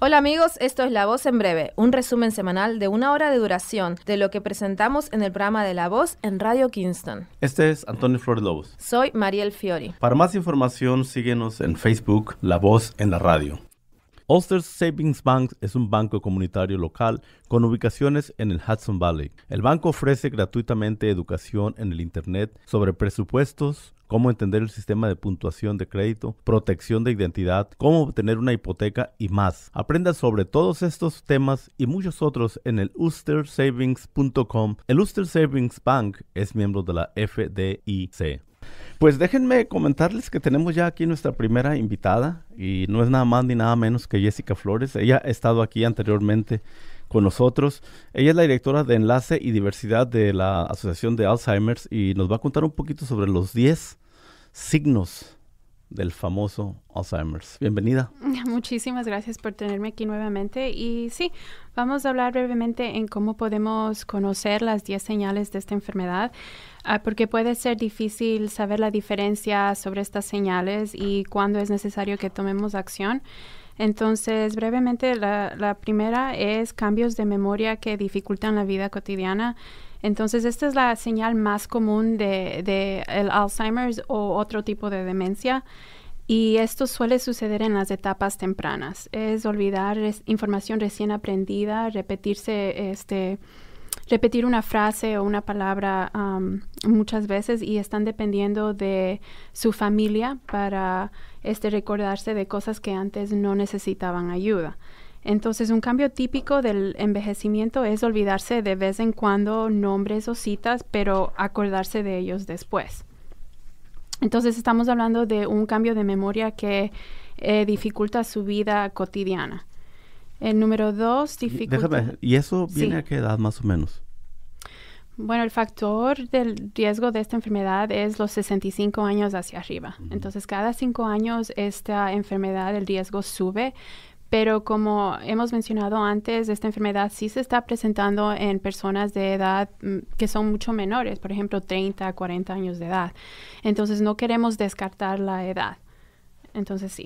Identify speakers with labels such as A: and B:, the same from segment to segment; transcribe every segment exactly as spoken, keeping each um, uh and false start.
A: Hola amigos, esto es La Voz en Breve, un resumen semanal de una hora de duración de lo que presentamos en el programa de La Voz en Radio Kingston.
B: Este es Antonio Flores Lobos.
A: Soy Mariel Fiori.
B: Para más información, síguenos en Facebook, La Voz en la Radio. Ulster Savings Bank es un banco comunitario local con ubicaciones en el Hudson Valley. El banco ofrece gratuitamente educación en el Internet sobre presupuestos, cómo entender el sistema de puntuación de crédito, protección de identidad, cómo obtener una hipoteca y más. Aprenda sobre todos estos temas y muchos otros en el ulster savings punto com. El Ulster Savings Bank es miembro de la F D I C. Pues déjenme comentarles que tenemos ya aquí nuestra primera invitada y no es nada más ni nada menos que Jessica Flores. Ella ha estado aquí anteriormente con nosotros. Ella es la directora de Enlace y Diversidad de la Asociación de Alzheimer's y nos va a contar un poquito sobre los diez signos del famoso Alzheimer's. Bienvenida.
C: Muchísimas gracias por tenerme aquí nuevamente. Y sí, vamos a hablar brevemente en cómo podemos conocer las diez señales de esta enfermedad, uh, porque puede ser difícil saber la diferencia sobre estas señales y cuándo es necesario que tomemos acción. Entonces, brevemente, la, la primera es cambios de memoria que dificultan la vida cotidiana. Entonces, esta es la señal más común de, de el Alzheimer's o otro tipo de demencia. Y esto suele suceder en las etapas tempranas. Es olvidar es, información recién aprendida, repetirse, este, repetir una frase o una palabra um, muchas veces y están dependiendo de su familia para este, recordarse de cosas que antes no necesitaban ayuda. Entonces, un cambio típico del envejecimiento es olvidarse de vez en cuando nombres o citas, pero acordarse de ellos después. Entonces, estamos hablando de un cambio de memoria que eh, dificulta su vida cotidiana. El número dos dificulta...
B: Déjame, ¿y eso viene
C: Sí.
B: a qué edad más o menos?
C: Bueno, el factor del riesgo de esta enfermedad es los sesenta y cinco años hacia arriba. Uh-huh. Entonces, cada cinco años esta enfermedad, el riesgo sube. Pero como hemos mencionado antes, esta enfermedad sí se está presentando en personas de edad mm, que son mucho menores, por ejemplo, treinta, cuarenta años de edad. Entonces, no queremos descartar la edad. Entonces, sí.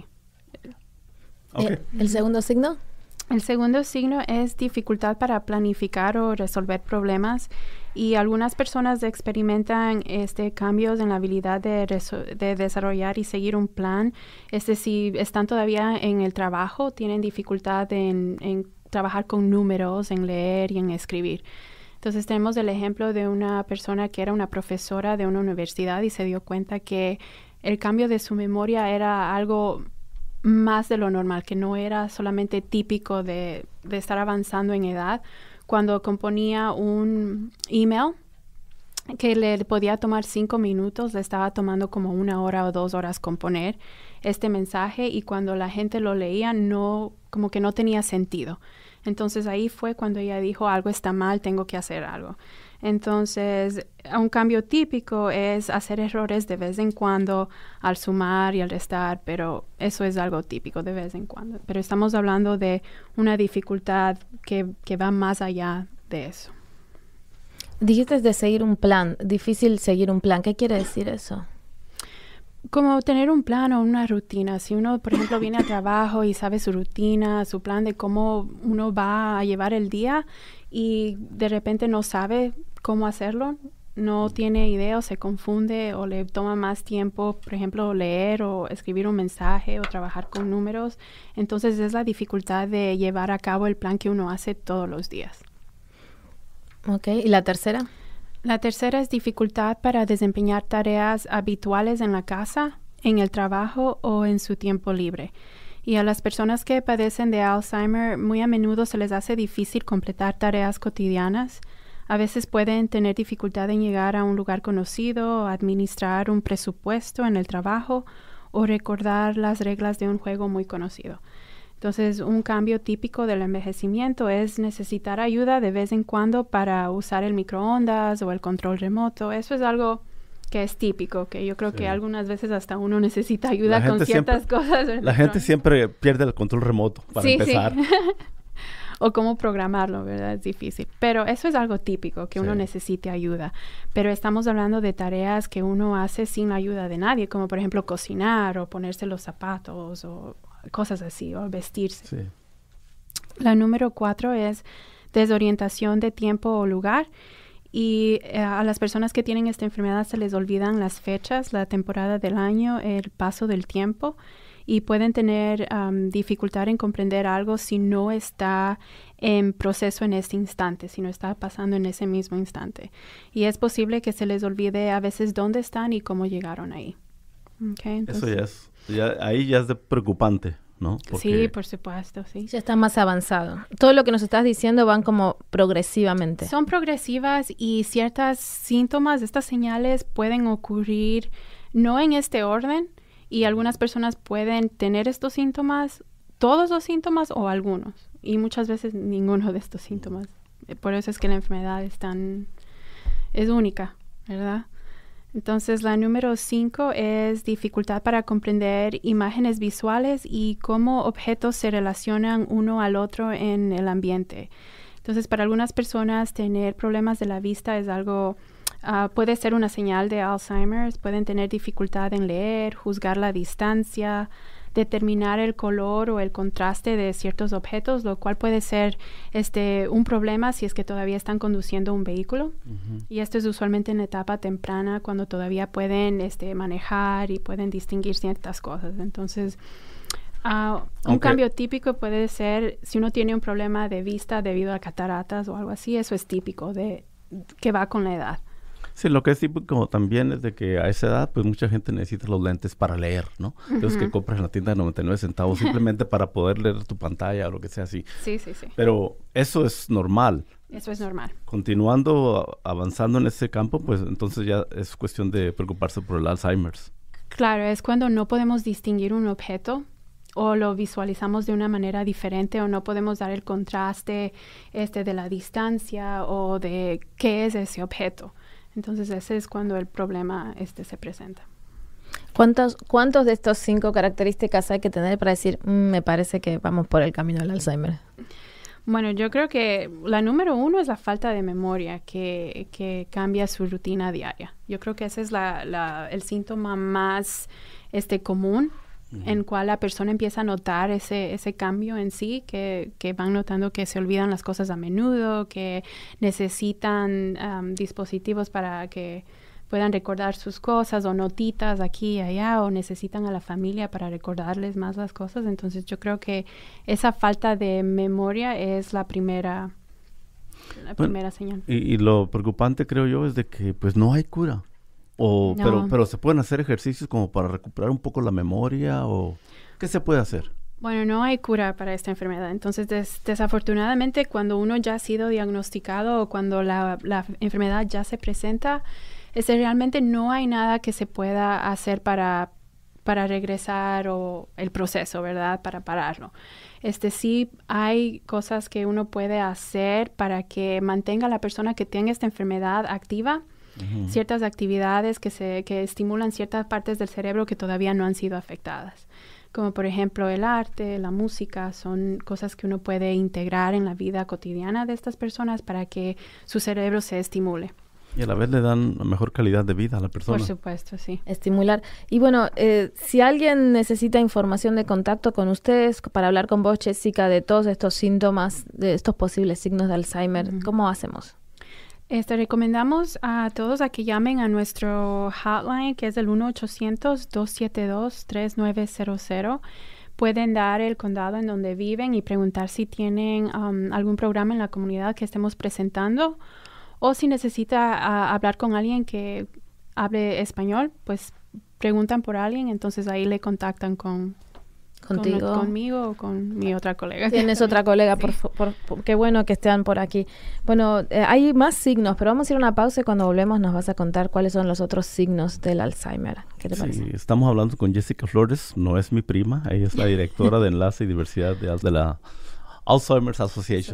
B: Okay.
A: ¿El, ¿El segundo signo?
C: El segundo signo es dificultad para planificar o resolver problemas y algunas personas experimentan este, cambios en la habilidad de, de desarrollar y seguir un plan. Este, si están todavía en el trabajo, tienen dificultad en, en trabajar con números, en leer y en escribir. Entonces tenemos el ejemplo de una persona que era una profesora de una universidad y se dio cuenta que el cambio de su memoria era algo más de lo normal, que no era solamente típico de, de estar avanzando en edad. Cuando componía un email que le podía tomar cinco minutos, le estaba tomando como una hora o dos horas componer este mensaje y cuando la gente lo leía, no, como que no tenía sentido. Entonces ahí fue cuando ella dijo, algo está mal, tengo que hacer algo. Entonces, un cambio típico es hacer errores de vez en cuando al sumar y al restar, pero eso es algo típico de vez en cuando. Pero estamos hablando de una dificultad que, que va más allá de eso.
A: Dijiste de seguir un plan, difícil seguir un plan. ¿Qué quiere decir eso?
C: Como tener un plan o una rutina. Si uno, por ejemplo, viene al trabajo y sabe su rutina, su plan de cómo uno va a llevar el día y de repente no sabe cómo hacerlo, no tiene idea o se confunde o le toma más tiempo, por ejemplo, leer o escribir un mensaje o trabajar con números. Entonces es la dificultad de llevar a cabo el plan que uno hace todos los días.
A: Ok, ¿y la tercera?
C: La tercera es dificultad para desempeñar tareas habituales en la casa, en el trabajo o en su tiempo libre. Y a las personas que padecen de Alzheimer, muy a menudo se les hace difícil completar tareas cotidianas. A veces pueden tener dificultad en llegar a un lugar conocido, administrar un presupuesto en el trabajo o recordar las reglas de un juego muy conocido. Entonces, un cambio típico del envejecimiento es necesitar ayuda de vez en cuando para usar el microondas o el control remoto. Eso es algo que es típico, que yo creo sí. que algunas veces hasta uno necesita ayuda con ciertas
B: siempre,
C: cosas.
B: La gente siempre pierde el control remoto para
C: sí,
B: empezar.
C: Sí. O cómo programarlo, ¿verdad? Es difícil. Pero eso es algo típico, que sí. uno necesite ayuda. Pero estamos hablando de tareas que uno hace sin la ayuda de nadie, como por ejemplo cocinar o ponerse los zapatos o cosas así, o vestirse.
B: Sí.
C: La número cuatro es desorientación de tiempo o lugar. Y eh, a las personas que tienen esta enfermedad se les olvidan las fechas, la temporada del año, el paso del tiempo. Y pueden tener um, dificultad en comprender algo si no está en proceso en este instante, si no está pasando en ese mismo instante. Y es posible que se les olvide a veces dónde están y cómo llegaron ahí. Okay, entonces,
B: eso ya es, ya, ahí ya es de preocupante, ¿no?
C: Porque sí, por supuesto, sí.
A: Ya está más avanzado. Todo lo que nos estás diciendo van como progresivamente.
C: Son progresivas y ciertos síntomas, estas señales pueden ocurrir no en este orden. Y algunas personas pueden tener estos síntomas, todos los síntomas o algunos. Y muchas veces ninguno de estos síntomas. Por eso es que la enfermedad es tan, es única, ¿verdad? Entonces, la número cinco es dificultad para comprender imágenes visuales y cómo objetos se relacionan uno al otro en el ambiente. Entonces, para algunas personas, tener problemas de la vista es algo... Uh, puede ser una señal de Alzheimer's. Pueden tener dificultad en leer, juzgar la distancia, determinar el color o el contraste de ciertos objetos, lo cual puede ser este, un problema si es que todavía están conduciendo un vehículo. Uh-huh. Y esto es usualmente en etapa temprana, cuando todavía pueden este, manejar y pueden distinguir ciertas cosas. Entonces, uh, un okay. cambio típico puede ser si uno tiene un problema de vista debido a cataratas o algo así. Eso es típico de que va con la edad.
B: Sí, lo que es típico también es de que a esa edad, pues mucha gente necesita los lentes para leer, ¿no? Uh-huh. Entonces que compras en la tienda de noventa y nueve centavos simplemente para poder leer tu pantalla o lo que sea así.
C: Sí, sí, sí.
B: Pero eso es normal.
C: Eso es normal.
B: Continuando avanzando en ese campo, pues entonces ya es cuestión de preocuparse por el Alzheimer's.
C: Claro, es cuando no podemos distinguir un objeto o lo visualizamos de una manera diferente o no podemos dar el contraste este, de la distancia o de qué es ese objeto. Entonces, ese es cuando el problema este se presenta.
A: ¿Cuántos, ¿Cuántos de estos cinco características hay que tener para decir, mm, me parece que vamos por el camino del Alzheimer?
C: Bueno, yo creo que la número uno es la falta de memoria que, que cambia su rutina diaria. Yo creo que ese es la, la, el síntoma más este, común, uh-huh. en cual la persona empieza a notar ese, ese cambio en sí, que, que van notando que se olvidan las cosas a menudo, que necesitan um, dispositivos para que puedan recordar sus cosas o notitas aquí y allá, o necesitan a la familia para recordarles más las cosas. Entonces yo creo que esa falta de memoria es la primera, la bueno, primera señal.
B: Y, y lo preocupante, creo yo, es de que pues no hay cura. O, no. pero, pero se pueden hacer ejercicios como para recuperar un poco la memoria, o ¿qué se puede hacer?
C: Bueno, no hay cura para esta enfermedad. Entonces, des, desafortunadamente, cuando uno ya ha sido diagnosticado o cuando la, la enfermedad ya se presenta, este, realmente no hay nada que se pueda hacer para, para regresar o el proceso, ¿verdad? Para pararlo. Este, sí hay cosas que uno puede hacer para que mantenga a la persona que tenga esta enfermedad activa. Uh-huh. Ciertas actividades que, se, que estimulan ciertas partes del cerebro que todavía no han sido afectadas. Como por ejemplo el arte, la música, son cosas que uno puede integrar en la vida cotidiana de estas personas para que su cerebro se estimule.
B: Y a la vez le dan una mejor calidad de vida a la persona.
C: Por supuesto, sí.
A: Estimular. Y bueno, eh, si alguien necesita información de contacto con ustedes para hablar con vos, Jessica, de todos estos síntomas, de estos posibles signos de Alzheimer, uh-huh. ¿cómo hacemos?
C: Este, recomendamos a todos a que llamen a nuestro hotline, que es el uno ochocientos, dos siete dos, tres nueve cero cero. Pueden dar el condado en donde viven y preguntar si tienen um, algún programa en la comunidad que estemos presentando, o si necesita uh, hablar con alguien que hable español, pues preguntan por alguien, entonces ahí le contactan con...
A: Contigo.
C: Con, conmigo o con mi otra colega.
A: Tienes otra colega, sí. por, por, por, qué bueno que estén por aquí. Bueno, eh, hay más signos, pero vamos a ir a una pausa y cuando volvemos nos vas a contar cuáles son los otros signos del Alzheimer. ¿Qué te
B: sí,
A: parece?
B: Estamos hablando con Jessica Flores, no es mi prima, ella es la directora de Enlace y Diversidad de, de la Alzheimer's Association.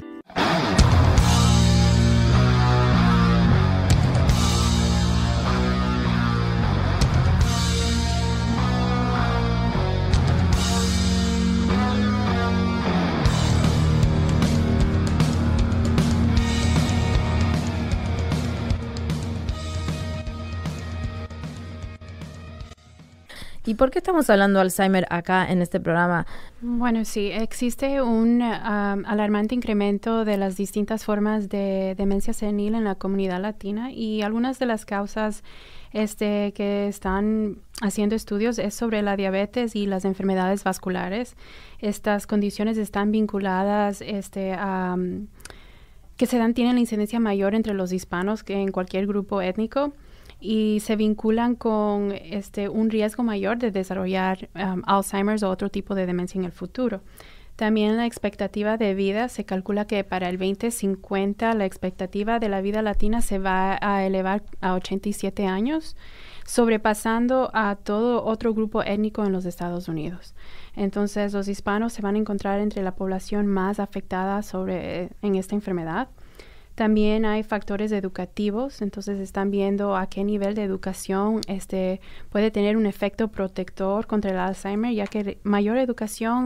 A: Y ¿Y por qué estamos hablando de Alzheimer acá en este programa?
C: Bueno, sí, existe un um, alarmante incremento de las distintas formas de demencia senil en la comunidad latina y algunas de las causas este, que están haciendo estudios es sobre la diabetes y las enfermedades vasculares. Estas condiciones están vinculadas este, a... Um, que se dan, tienen la incidencia mayor entre los hispanos que en cualquier grupo étnico y se vinculan con este, un riesgo mayor de desarrollar um, Alzheimer's o otro tipo de demencia en el futuro. También la expectativa de vida, se calcula que para el veinte cincuenta la expectativa de la vida latina se va a elevar a ochenta y siete años, sobrepasando a todo otro grupo étnico en los Estados Unidos. Entonces, los hispanos se van a encontrar entre la población más afectada sobre, en esta enfermedad. También hay factores educativos, entonces están viendo a qué nivel de educación este, puede tener un efecto protector contra el Alzheimer, ya que mayor educación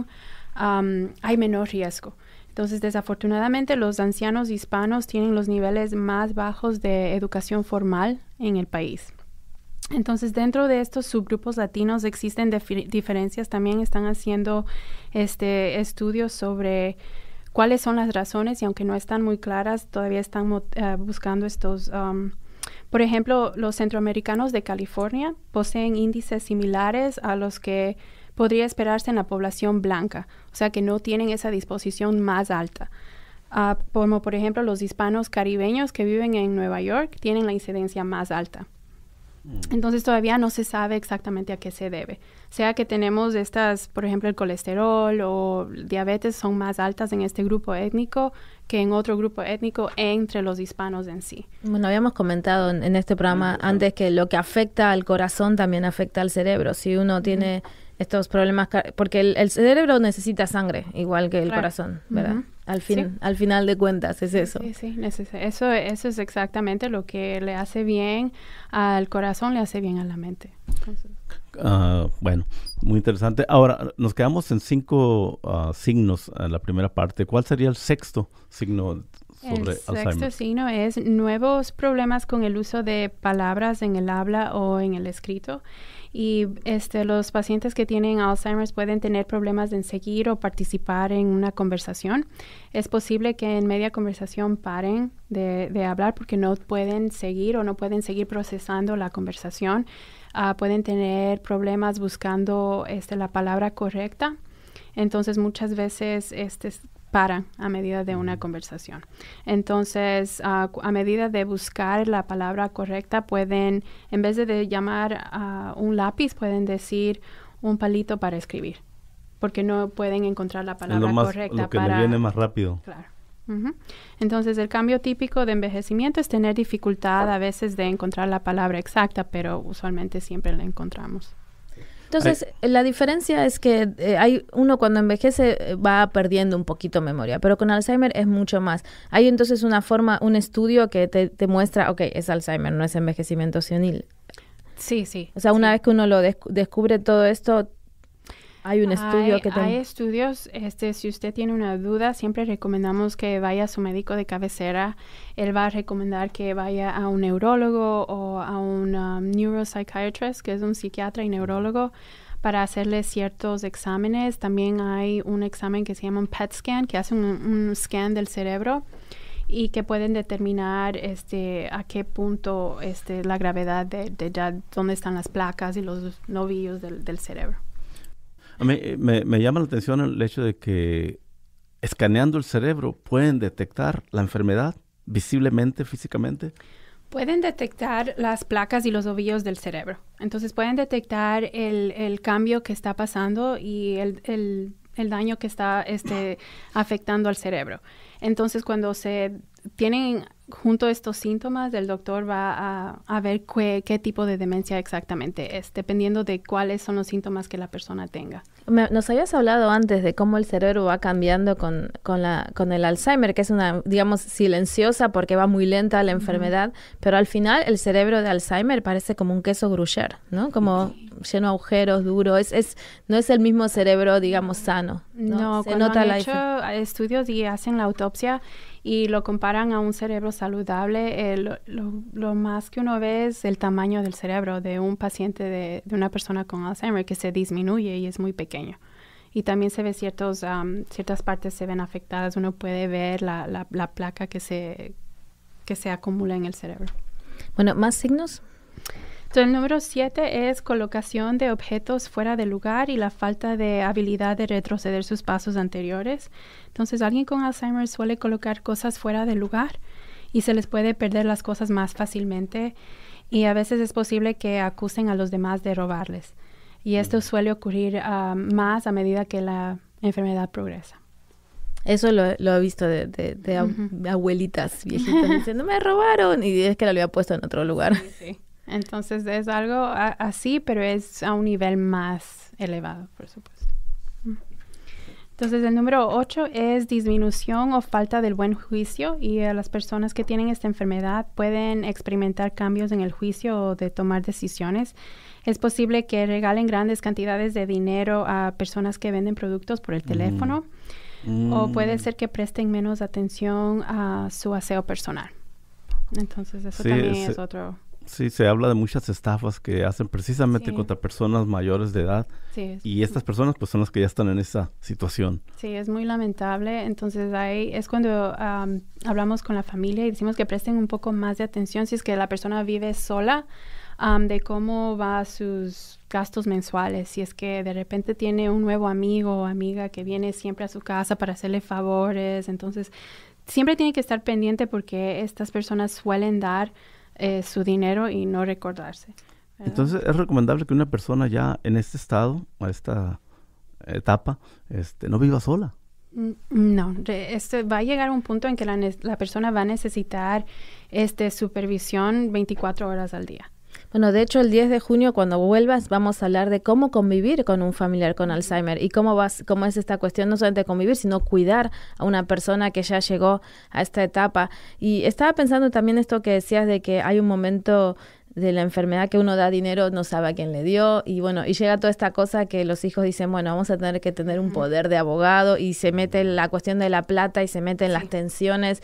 C: um, hay menor riesgo. Entonces, desafortunadamente, los ancianos hispanos tienen los niveles más bajos de educación formal en el país. Entonces, dentro de estos subgrupos latinos existen dif- diferencias. También están haciendo este, estudios sobre cuáles son las razones y aunque no están muy claras, todavía están uh, buscando estos. Um, por ejemplo, los centroamericanos de California poseen índices similares a los que podría esperarse en la población blanca, o sea que no tienen esa disposición más alta. Uh, como por ejemplo los hispanos caribeños que viven en Nueva York tienen la incidencia más alta. Entonces todavía no se sabe exactamente a qué se debe. Sea que tenemos estas, por ejemplo, el colesterol o diabetes son más altas en este grupo étnico que en otro grupo étnico entre los hispanos en sí.
A: Bueno, habíamos comentado en, en este programa antes que lo que afecta al corazón también afecta al cerebro. Si uno tiene uh-huh. estos problemas, porque el, el cerebro necesita sangre, igual que el claro. corazón, ¿verdad? Uh-huh. Al fin, sí. al final de cuentas es eso.
C: Sí, sí, neces- eso, eso es exactamente lo que le hace bien al corazón, le hace bien a la mente.
B: Uh, bueno, muy interesante. Ahora, nos quedamos en cinco uh, signos en la primera parte. ¿Cuál sería el sexto signo sobre
C: el
B: Alzheimer?
C: El sexto signo es nuevos problemas con el uso de palabras en el habla o en el escrito. Y este, los pacientes que tienen Alzheimer's pueden tener problemas en seguir o participar en una conversación. Es posible que en media conversación paren de, de hablar porque no pueden seguir o no pueden seguir procesando la conversación. Uh, pueden tener problemas buscando este, la palabra correcta. Entonces, muchas veces este, paran a medida de una conversación. Entonces, uh, a medida de buscar la palabra correcta, pueden, en vez de, de llamar a uh, un lápiz, pueden decir un palito para escribir, porque no pueden encontrar la palabra
B: lo más,
C: correcta.
B: Lo que
C: para,
B: le viene más rápido.
C: Claro. Uh-huh. Entonces, el cambio típico de envejecimiento es tener dificultad a veces de encontrar la palabra exacta, pero usualmente siempre la encontramos.
A: Entonces, Ay. la diferencia es que eh, hay uno cuando envejece eh, va perdiendo un poquito memoria, pero con Alzheimer es mucho más. Hay entonces una forma, un estudio que te, te muestra, ok, es Alzheimer, no es envejecimiento senil.
C: Sí, sí.
A: O sea, una
C: sí.
A: vez que uno lo des- descubre todo esto, hay un estudio
C: hay,
A: que te...
C: Hay estudios, este, si usted tiene una duda, siempre recomendamos que vaya a su médico de cabecera. Él va a recomendar que vaya a un neurólogo o a un um, neuropsychiatrist, que es un psiquiatra y neurólogo, para hacerle ciertos exámenes. También hay un examen que se llama un P E T scan, que hace un, un scan del cerebro y que pueden determinar este, a qué punto este, la gravedad de, de ya dónde están las placas y los novillos del, del cerebro.
B: A mí me, me llama la atención el hecho de que escaneando el cerebro pueden detectar la enfermedad visiblemente, físicamente.
C: Pueden detectar las placas y los ovillos del cerebro. Entonces pueden detectar el, el cambio que está pasando y el, el, el daño que está este, afectando al cerebro. Entonces cuando se tienen junto estos síntomas, el doctor va a, a ver qué, qué tipo de demencia exactamente es, dependiendo de cuáles son los síntomas que la persona tenga.
A: Me, nos habías hablado antes de cómo el cerebro va cambiando con, con, la, con el Alzheimer, que es una, digamos, silenciosa porque va muy lenta la enfermedad, uh-huh. pero al final el cerebro de Alzheimer parece como un queso gruyère, ¿no? Como sí. lleno de agujeros, duro. Es, es, no es el mismo cerebro, digamos, sano. No,
C: no
A: se
C: cuando
A: nota
C: han
A: la
C: hecho
A: dif-
C: estudios y hacen la autopsia y lo comparan a un cerebro saludable. Eh, lo, lo, lo más que uno ve es el tamaño del cerebro de un paciente, de, de una persona con Alzheimer, que se disminuye y es muy pequeño. Y también se ve ciertos, um, ciertas partes se ven afectadas. Uno puede ver la, la, la placa que se, que se acumula en el cerebro.
A: Bueno, ¿más signos?
C: Entonces, el número siete es colocación de objetos fuera de lugar y la falta de habilidad de retroceder sus pasos anteriores. Entonces, alguien con Alzheimer suele colocar cosas fuera de lugar y se les puede perder las cosas más fácilmente. Y a veces es posible que acusen a los demás de robarles. Y esto suele ocurrir uh, más a medida que la enfermedad progresa.
A: Eso lo, lo he visto de, de, de uh-huh. abuelitas viejitas diciendo, me robaron, y es que lo había puesto en otro lugar.
C: Sí, sí. Entonces es algo a, así, pero es a un nivel más elevado, por supuesto. Entonces, el número ocho es disminución o falta del buen juicio, y uh, las personas que tienen esta enfermedad pueden experimentar cambios en el juicio o de tomar decisiones. Es posible que regalen grandes cantidades de dinero a personas que venden productos por el teléfono, mm. o puede ser que presten menos atención a su aseo personal. Entonces, eso sí, también es, es otro...
B: Sí, se habla de muchas estafas que hacen precisamente sí. contra personas mayores de edad. Sí, es, y estas personas pues son las que ya están en esa situación.
C: Sí, es muy lamentable. Entonces ahí es cuando um, hablamos con la familia y decimos que presten un poco más de atención si es que la persona vive sola, um, de cómo va sus gastos mensuales. Si es que de repente tiene un nuevo amigo o amiga que viene siempre a su casa para hacerle favores. Entonces siempre tiene que estar pendiente porque estas personas suelen dar Eh, su dinero y no recordarse, ¿verdad?
B: Entonces, ¿es recomendable que una persona ya en este estado, a esta etapa, este, no viva sola?
C: No, este, va a llegar un punto en que la, la persona va a necesitar este, supervisión veinticuatro horas al día.
A: Bueno, de hecho, el diez de junio, cuando vuelvas, vamos a hablar de cómo convivir con un familiar con Alzheimer y cómo, vas, cómo es esta cuestión, no solamente convivir, sino cuidar a una persona que ya llegó a esta etapa. Y estaba pensando también esto que decías de que hay un momento de la enfermedad que uno da dinero, no sabe a quién le dio, y bueno, y llega toda esta cosa que los hijos dicen, bueno, vamos a tener que tener un poder de abogado, y se mete la cuestión de la plata y se meten sí. las tensiones,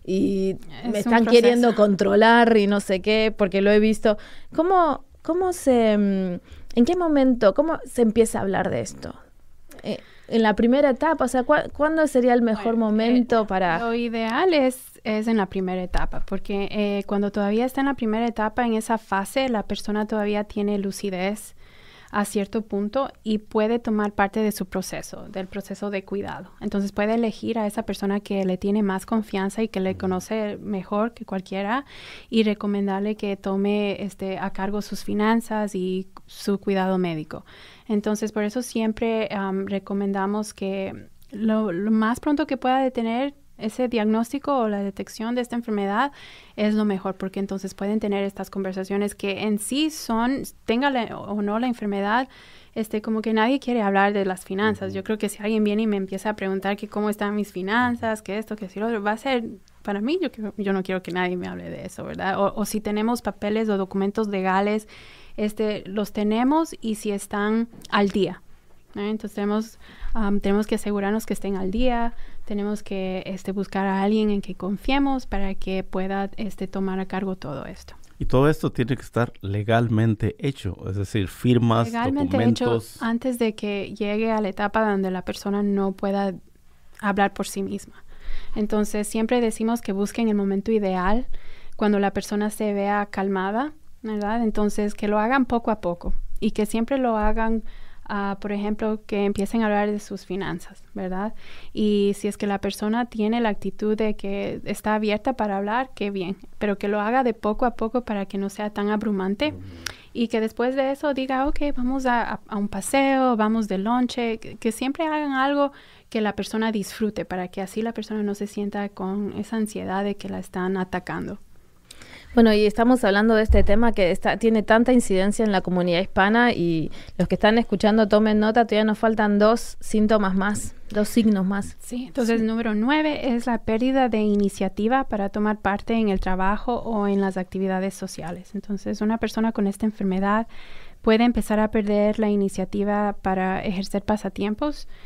A: y es me están queriendo controlar y no sé qué, porque lo he visto. ¿Cómo, cómo se, en qué momento, cómo se empieza a hablar de esto? Eh, en la primera etapa, o sea, ¿cu ¿cuándo sería el mejor bueno, momento
C: eh,
A: para...?
C: Lo ideal es, es en la primera etapa, porque eh, cuando todavía está en la primera etapa, en esa fase, la persona todavía tiene lucidez a cierto punto y puede tomar parte de su proceso, del proceso de cuidado. Entonces puede elegir a esa persona que le tiene más confianza y que le conoce mejor que cualquiera y recomendarle que tome este, a cargo sus finanzas y su cuidado médico. Entonces, por eso siempre um, recomendamos que lo, lo más pronto que pueda detener ese diagnóstico o la detección de esta enfermedad es lo mejor, porque entonces pueden tener estas conversaciones que en sí son, tenga la, o no la enfermedad, este, como que nadie quiere hablar de las finanzas. Yo creo que si alguien viene y me empieza a preguntar que cómo están mis finanzas, que esto, que si lo otro, va a ser, para mí, yo, yo no quiero que nadie me hable de eso, ¿verdad? O, o si tenemos papeles o documentos legales, este, los tenemos y si están al día, ¿eh? Entonces tenemos, um, tenemos que asegurarnos que estén al día. Tenemos que este, buscar a alguien en que confiemos para que pueda este, tomar a cargo todo esto.
B: Y todo esto tiene que estar legalmente hecho, es decir, firmas,
C: legalmente
B: documentos.
C: Hecho antes de que llegue a la etapa donde la persona no pueda hablar por sí misma. Entonces, siempre decimos que busquen el momento ideal, cuando la persona se vea calmada, ¿verdad? Entonces, que lo hagan poco a poco y que siempre lo hagan... Uh, por ejemplo, que empiecen a hablar de sus finanzas, ¿verdad? Y si es que la persona tiene la actitud de que está abierta para hablar, qué bien, pero que lo haga de poco a poco para que no sea tan abrumante mm. y que después de eso diga, ok, vamos a, a, a un paseo, vamos de lonche, que, que siempre hagan algo que la persona disfrute para que así la persona no se sienta con esa ansiedad de que la están atacando.
A: Bueno, y estamos hablando de este tema que está, tiene tanta incidencia en la comunidad hispana, y los que están escuchando tomen nota, todavía nos faltan dos síntomas más, dos signos más.
C: Sí, entonces sí. Número nueve es la pérdida de iniciativa para tomar parte en el trabajo o en las actividades sociales. Entonces, una persona con esta enfermedad puede empezar a perder la iniciativa para ejercer pasatiempos,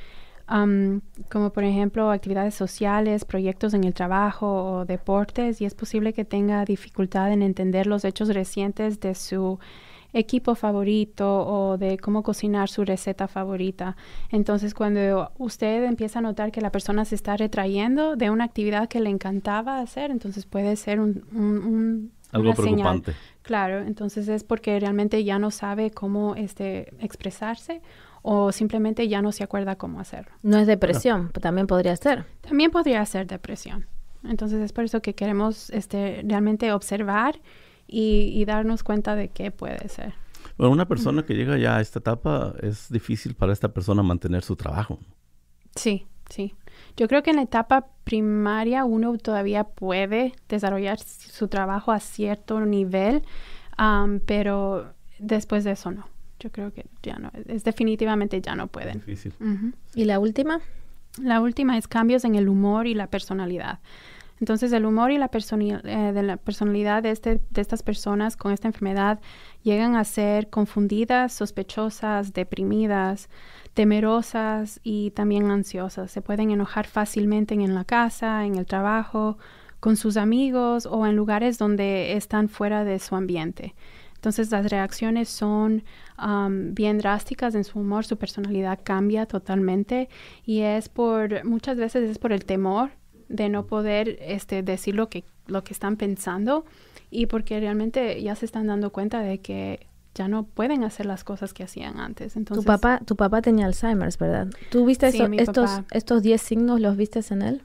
C: um, como por ejemplo actividades sociales, proyectos en el trabajo o deportes, y es posible que tenga dificultad en entender los hechos recientes de su equipo favorito o de cómo cocinar su receta favorita. Entonces, cuando usted empieza a notar que la persona se está retrayendo de una actividad que le encantaba hacer, entonces puede ser un, un, un
B: algo preocupante.
C: Señal. Claro, entonces es porque realmente ya no sabe cómo este, expresarse o simplemente ya no se acuerda cómo hacerlo.
A: No es depresión, pero también podría ser.
C: También podría ser depresión. Entonces es por eso que queremos este, realmente observar Y, y darnos cuenta de qué puede ser.
B: Bueno, una persona que llega ya a esta etapa, es difícil para esta persona mantener su trabajo.
C: Sí, sí. Yo creo que en la etapa primaria uno todavía puede desarrollar su trabajo a cierto nivel, um, pero después de eso no. Yo creo que ya no, es definitivamente ya no pueden.
B: Difícil.
C: Uh-huh.
A: ¿Y la última?
C: La última es cambios en el humor y la personalidad. Entonces, el humor y la, personi- eh, de la personalidad de, este, de estas personas con esta enfermedad llegan a ser confundidas, sospechosas, deprimidas, temerosas y también ansiosas. Se pueden enojar fácilmente en la casa, en el trabajo, con sus amigos o en lugares donde están fuera de su ambiente. Entonces, las reacciones son um, bien drásticas en su humor, su personalidad cambia totalmente y es por, muchas veces es por el temor de no poder este, decir lo que, lo que están pensando y porque realmente ya se están dando cuenta de que ya no pueden hacer las cosas que hacían antes. Entonces,
A: tu papá, tu papá tenía Alzheimer's, ¿verdad? ¿Tú viste
C: sí,
A: eso,
C: mi
A: estos,
C: papá.
A: estos diez signos, los viste en él?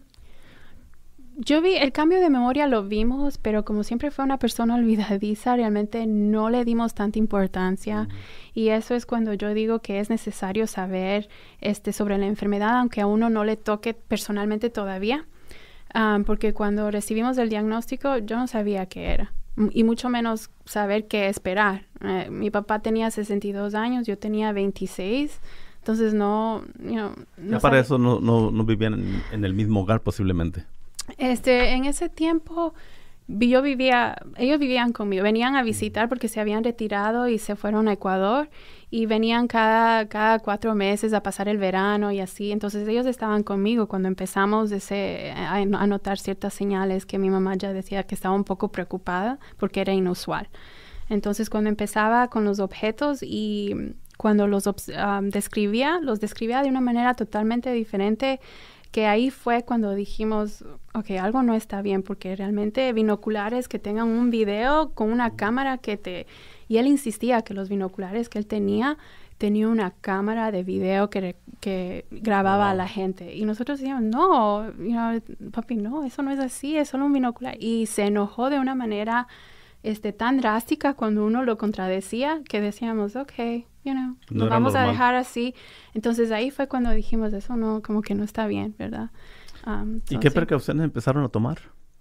C: Yo vi, el cambio de memoria lo vimos, pero como siempre fue una persona olvidadiza, realmente no le dimos tanta importancia. Mm. Y eso es cuando yo digo que es necesario saber este, sobre la enfermedad, aunque a uno no le toque personalmente todavía. Um, porque cuando recibimos el diagnóstico yo no sabía qué era y mucho menos saber qué esperar. Eh, mi papá tenía sesenta y dos años, yo tenía veintiséis, entonces no... You know, no
B: ya para eso no, no, no vivían en, en el mismo hogar posiblemente.
C: Este, en ese tiempo yo vivía, ellos vivían conmigo, venían a visitar porque se habían retirado y se fueron a Ecuador y venían cada, cada cuatro meses a pasar el verano y así. Entonces ellos estaban conmigo cuando empezamos ese, a, a notar ciertas señales que mi mamá ya decía que estaba un poco preocupada porque era inusual. Entonces cuando empezaba con los objetos y cuando los um, describía, los describía de una manera totalmente diferente, que ahí fue cuando dijimos, ok, algo no está bien, porque realmente binoculares que tengan un video con una cámara que te... Y él insistía que los binoculares que él tenía, tenía una cámara de video que, que grababa wow. a la gente. Y nosotros decíamos, no, you know, papi, no, eso no es así, es solo un binocular. Y se enojó de una manera este, tan drástica cuando uno lo contradecía, que decíamos, ok, you know,
B: no
C: nos vamos
B: normal.
C: a dejar así. Entonces ahí fue cuando dijimos, eso no, como que no está bien, ¿verdad? Um,
B: ¿Y
C: so,
B: qué
C: sí.
B: precauciones empezaron a tomar?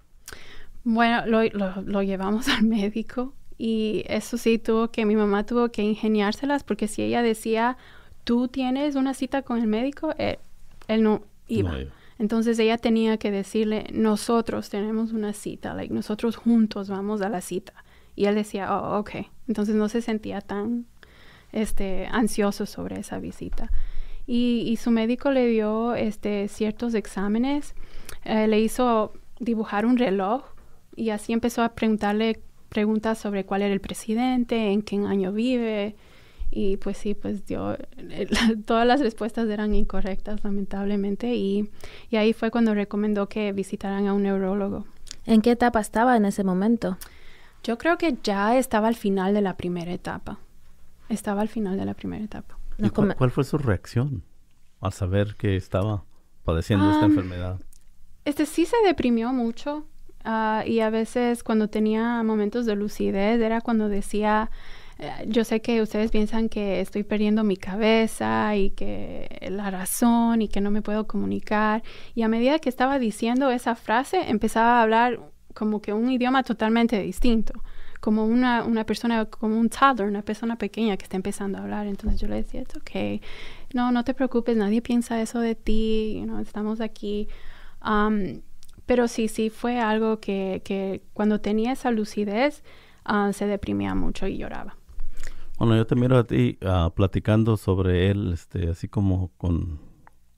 C: Bueno, lo, lo, lo llevamos al médico y eso sí, tuvo que, mi mamá tuvo que ingeniárselas porque si ella decía, tú tienes una cita con el médico, él, él no iba. No iba. Entonces ella tenía que decirle, nosotros tenemos una cita, like, nosotros juntos vamos a la cita. Y él decía, oh, ok. Entonces no se sentía tan este, ansioso sobre esa visita. Y, y su médico le dio este, ciertos exámenes, eh, le hizo dibujar un reloj y así empezó a preguntarle preguntas sobre cuál era el presidente, en qué año vive. Y pues sí, pues dio, eh, todas las respuestas eran incorrectas, lamentablemente. Y, y ahí fue cuando recomendó que visitaran a un neurólogo.
A: ¿En qué etapa estaba en ese momento?
C: Yo creo que ya estaba al final de la primera etapa. Estaba al final de la primera etapa.
B: ¿Y cuál, cuál fue su reacción al saber que estaba padeciendo um, esta enfermedad?
C: Este sí se deprimió mucho. Uh, y a veces cuando tenía momentos de lucidez era cuando decía... Yo sé que ustedes piensan que estoy perdiendo mi cabeza y que la razón y que no me puedo comunicar. Y a medida que estaba diciendo esa frase, empezaba a hablar como que un idioma totalmente distinto. Como una, una persona, como un toddler, una persona pequeña que está empezando a hablar. Entonces yo le decía, it's okay. No, no te preocupes, nadie piensa eso de ti. You know, estamos aquí. Um, pero sí, sí fue algo que, que cuando tenía esa lucidez, uh, se deprimía mucho y lloraba.
B: Bueno, yo te miro a ti uh, platicando sobre él, este, así como con,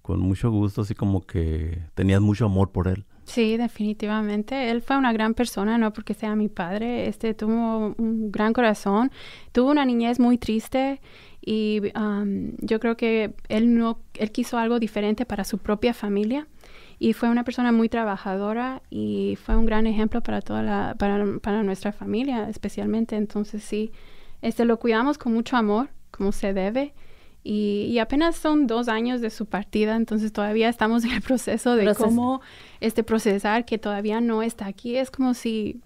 B: con mucho gusto, así como que tenías mucho amor por él.
C: Sí, definitivamente. Él fue una gran persona, no porque sea mi padre. Este tuvo un gran corazón. Tuvo una niñez muy triste y um, yo creo que él no, él quiso algo diferente para su propia familia y fue una persona muy trabajadora y fue un gran ejemplo para toda la, para, para nuestra familia, especialmente. Entonces sí, este lo cuidamos con mucho amor, como se debe. Y, y apenas son dos años de su partida, entonces todavía estamos en el proceso de
A: Proceso.
C: cómo este, procesar que todavía no está aquí. Es como si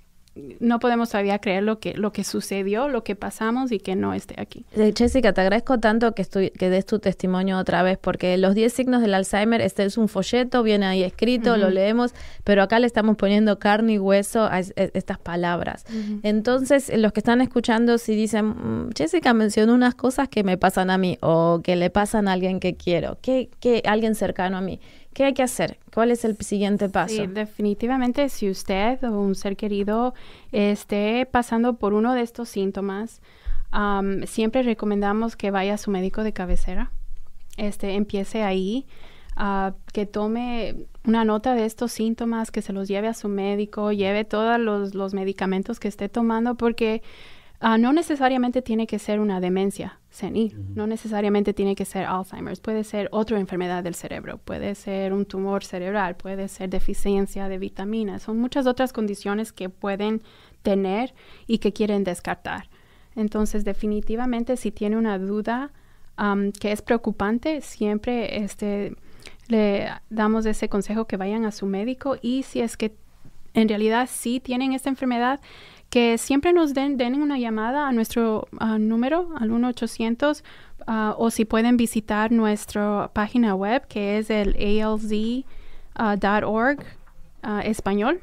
C: no podemos todavía creer lo que, lo que sucedió, lo que pasamos y que no esté aquí.
A: Eh, Jessica, te agradezco tanto que, estu- que des tu testimonio otra vez, porque los diez signos del Alzheimer, este es un folleto, viene ahí escrito,
C: Uh-huh.
A: lo leemos, pero acá le estamos poniendo carne y hueso a es- a estas palabras.
C: Uh-huh.
A: Entonces, los que están escuchando, si dicen, "Mm, Jessica mencionó unas cosas que me pasan a mí o que le pasan a alguien que quiero, que, que alguien cercano a mí, ¿qué hay que hacer? ¿Cuál es el siguiente paso?
C: Sí, definitivamente si usted o un ser querido esté pasando por uno de estos síntomas, um, siempre recomendamos que vaya a su médico de cabecera, este, empiece ahí, uh, que tome una nota de estos síntomas, que se los lleve a su médico, lleve todos los, los medicamentos que esté tomando, porque Uh, no necesariamente tiene que ser una demencia senil, uh-huh. no necesariamente tiene que ser Alzheimer's, puede ser otra enfermedad del cerebro, puede ser un tumor cerebral, puede ser deficiencia de vitaminas, son muchas otras condiciones que pueden tener y que quieren descartar. Entonces, definitivamente, si tiene una duda um, que es preocupante, siempre este, le damos ese consejo que vayan a su médico y si es que en realidad sí tienen esta enfermedad, que siempre nos den, den una llamada a nuestro uh, número, al uno ochocientos, uh, o si pueden visitar nuestra página web, que es el A L Z dot org uh, uh, español.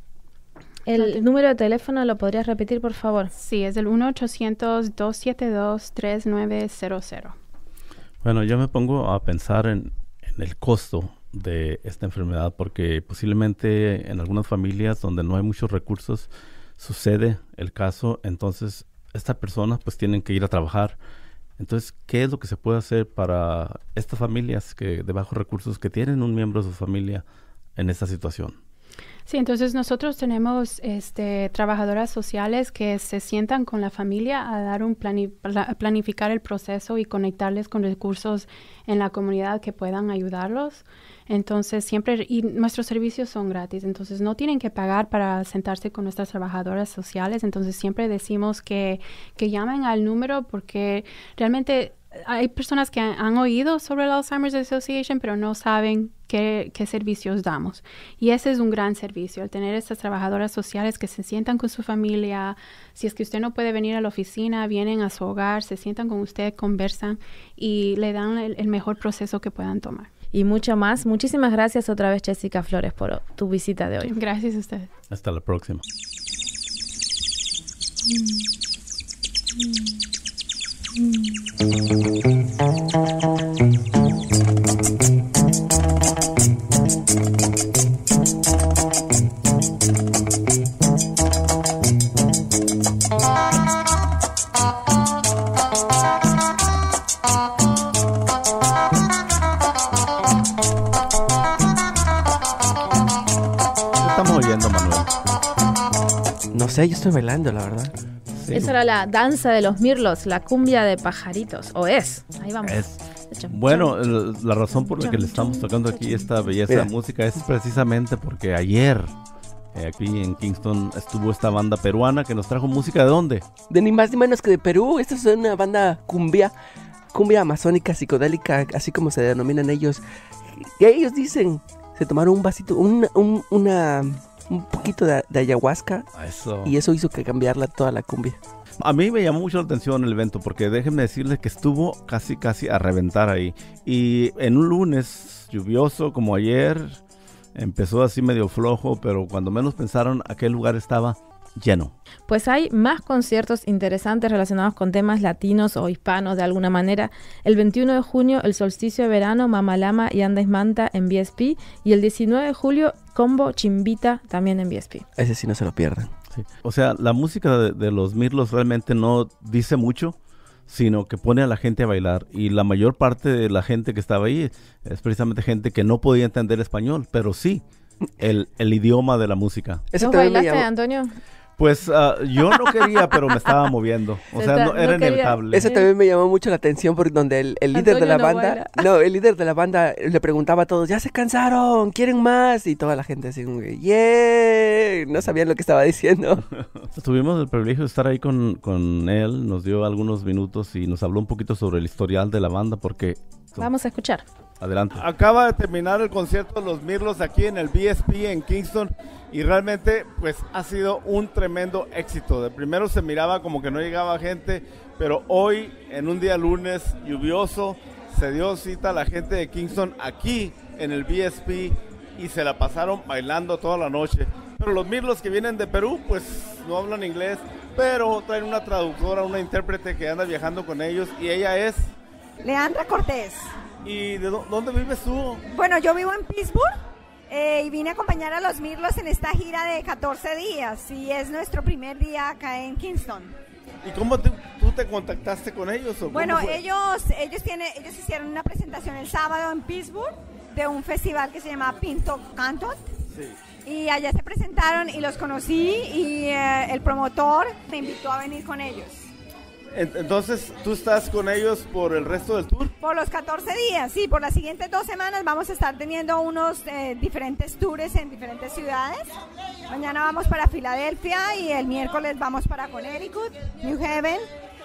A: ¿El número de teléfono lo podrías repetir, por favor?
C: Sí, es el uno ochocientos, dos siete dos, tres nueve cero cero.
B: Bueno, yo me pongo a pensar en, en el costo de esta enfermedad, porque posiblemente en algunas familias donde no hay muchos recursos, sucede el caso, entonces estas personas pues tienen que ir a trabajar. Entonces, ¿qué es lo que se puede hacer para estas familias que de bajos recursos que tienen un miembro de su familia en esta situación?
C: Sí, entonces nosotros tenemos este, trabajadoras sociales que se sientan con la familia a dar un plani- pla- planificar el proceso y conectarles con recursos en la comunidad que puedan ayudarlos. Entonces siempre, y nuestros servicios son gratis, entonces no tienen que pagar para sentarse con nuestras trabajadoras sociales. Entonces siempre decimos que, que llamen al número porque realmente hay personas que han, han oído sobre el Alzheimer's Association, pero no saben qué, qué servicios damos. Y ese es un gran servicio, el tener estas trabajadoras sociales que se sientan con su familia. Si es que usted no puede venir a la oficina, vienen a su hogar, se sientan con usted, conversan y le dan el, el mejor proceso que puedan tomar.
A: Y mucho más. Muchísimas gracias otra vez, Jessica Flores, por tu visita de hoy.
C: Gracias a ustedes.
B: Hasta la próxima. Estamos oyendo, Manuel.
D: No sé, yo estoy bailando, la verdad.
B: Sí.
A: Esa era la danza de los mirlos, la cumbia de pajaritos. O es. Ahí vamos.
B: Es. Bueno, el- la razón por la que le estamos tocando aquí esta belleza
D: Mira.
B: de música es precisamente porque ayer eh, aquí en Kingston estuvo esta banda peruana que nos trajo música. ¿De dónde?
D: De ni más ni menos que de Perú. Esta es una banda cumbia, cumbia amazónica, psicodélica, así como se denominan ellos. Y ellos dicen, se tomaron un vasito, un, un, una, un poquito de, de ayahuasca
B: Eso.
D: y eso hizo que cambiarla toda la cumbia.
B: A mí me llamó mucho la atención el evento porque déjenme decirles que estuvo casi casi a reventar ahí. Y en un lunes lluvioso como ayer, empezó así medio flojo, pero cuando menos pensaron, aquel lugar estaba lleno.
A: Pues hay más conciertos interesantes relacionados con temas latinos o hispanos de alguna manera. El veintiuno de junio, el solsticio de verano, Mamalama y Andes Manta en B S P. Y el diecinueve de julio, Combo Chimbita también en B S P.
D: Ese sí no se lo pierdan.
B: Sí. O sea, la música de, de los Mirlos realmente no dice mucho, sino que pone a la gente a bailar. Y la mayor parte de la gente que estaba ahí es precisamente gente que no podía entender español, pero sí el, el idioma de la música.
A: ¿Tú bailaste, Antonio?
B: Pues uh, yo no quería, pero me estaba moviendo. O
A: Se
B: sea,
A: está,
B: no, era
A: no
B: inevitable.
D: Eso también me llamó mucho la atención porque donde el, el líder de la
A: no
D: banda,
A: baila.
D: no, el líder de la banda le preguntaba a todos, ya se cansaron, quieren más, y toda la gente así como que, yeah, no sabían lo que estaba diciendo.
B: Tuvimos el privilegio de estar ahí con, con él, nos dio algunos minutos y nos habló un poquito sobre el historial de la banda porque...
A: Vamos a escuchar.
B: Adelante.
E: Acaba de terminar el concierto de los Mirlos aquí en el B S P en Kingston y realmente pues ha sido un tremendo éxito. De primero se miraba como que no llegaba gente, pero hoy en un día lunes lluvioso se dio cita a la gente de Kingston aquí en el B S P y se la pasaron bailando toda la noche. Pero los Mirlos que vienen de Perú pues no hablan inglés, pero traen una traductora, una intérprete que anda viajando con ellos y ella es...
F: Leandra Cortés.
E: ¿Y de dónde vives tú?
F: Bueno, yo vivo en Pittsburgh eh, y vine a acompañar a los Mirlos en esta gira de catorce días y es nuestro primer día acá en Kingston.
E: ¿Y cómo te, tú te contactaste con ellos? ¿O
F: bueno,
E: fue?
F: ellos ellos tienen ellos hicieron una presentación el sábado en Pittsburgh de un festival que se llama Pinto Cantot. Sí. Y allá se presentaron y los conocí y eh, el promotor me invitó a venir con ellos.
E: Entonces, ¿tú estás con ellos por el resto del tour?
F: Por los catorce días, sí, por las siguientes dos semanas vamos a estar teniendo unos eh, diferentes tours en diferentes ciudades. Mañana vamos para Filadelfia y el miércoles vamos para Connecticut, New Haven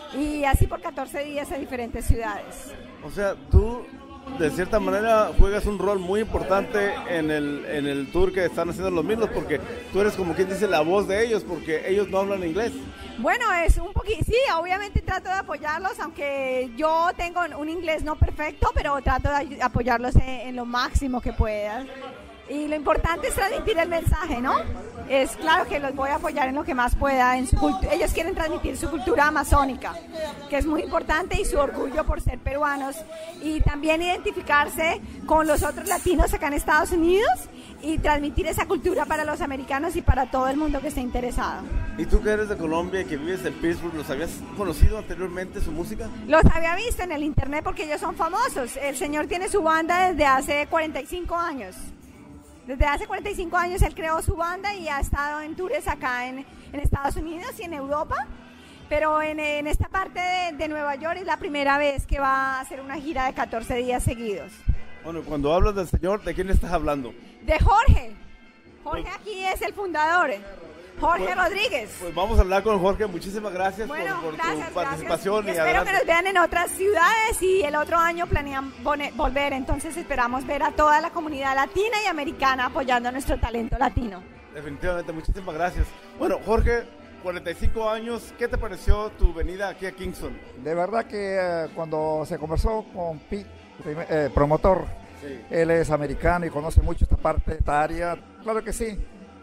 F: y así por catorce días en diferentes ciudades.
E: O sea, tú de cierta manera juegas un rol muy importante en el, en el tour que están haciendo los Mirlos porque tú eres como quien dice la voz de ellos porque ellos no hablan inglés.
F: Bueno, es un poquito, sí, obviamente trato de apoyarlos, aunque yo tengo un inglés no perfecto, pero trato de apoyarlos en, en lo máximo que pueda. Y lo importante es transmitir el mensaje, ¿no? Es claro que los voy a apoyar en lo que más pueda. En su cultu- ellos quieren transmitir su cultura amazónica, que es muy importante, y su orgullo por ser peruanos. Y también identificarse con los otros latinos acá en Estados Unidos y transmitir esa cultura para los americanos y para todo el mundo que esté interesado.
E: ¿Y tú que eres de Colombia y que vives en Pittsburgh, los habías conocido anteriormente su música?
F: Los había visto en el internet porque ellos son famosos. El señor tiene su banda desde hace cuarenta y cinco años. Desde hace cuarenta y cinco años él creó su banda y ha estado en tours acá en, en Estados Unidos y en Europa. Pero en, en esta parte de, de Nueva York es la primera vez que va a hacer una gira de catorce días seguidos.
E: Bueno, cuando hablas del señor, ¿de quién estás hablando?
F: De Jorge. Jorge aquí es el fundador. Jorge pues, Rodríguez.
E: Pues vamos a hablar con Jorge. Muchísimas gracias
F: bueno,
E: por, por
F: gracias,
E: tu participación.
F: Gracias.
E: Y
F: espero
E: adelante.
F: que nos vean en otras ciudades y el otro año planean volver. Entonces esperamos ver a toda la comunidad latina y americana apoyando a nuestro talento latino.
E: Definitivamente, muchísimas gracias. Bueno, Jorge, cuarenta y cinco años, ¿qué te pareció tu venida aquí a Kingston?
G: De verdad que eh, cuando se conversó con Pete, eh, promotor, sí. Él es americano y conoce mucho esta parte, esta área, claro que sí.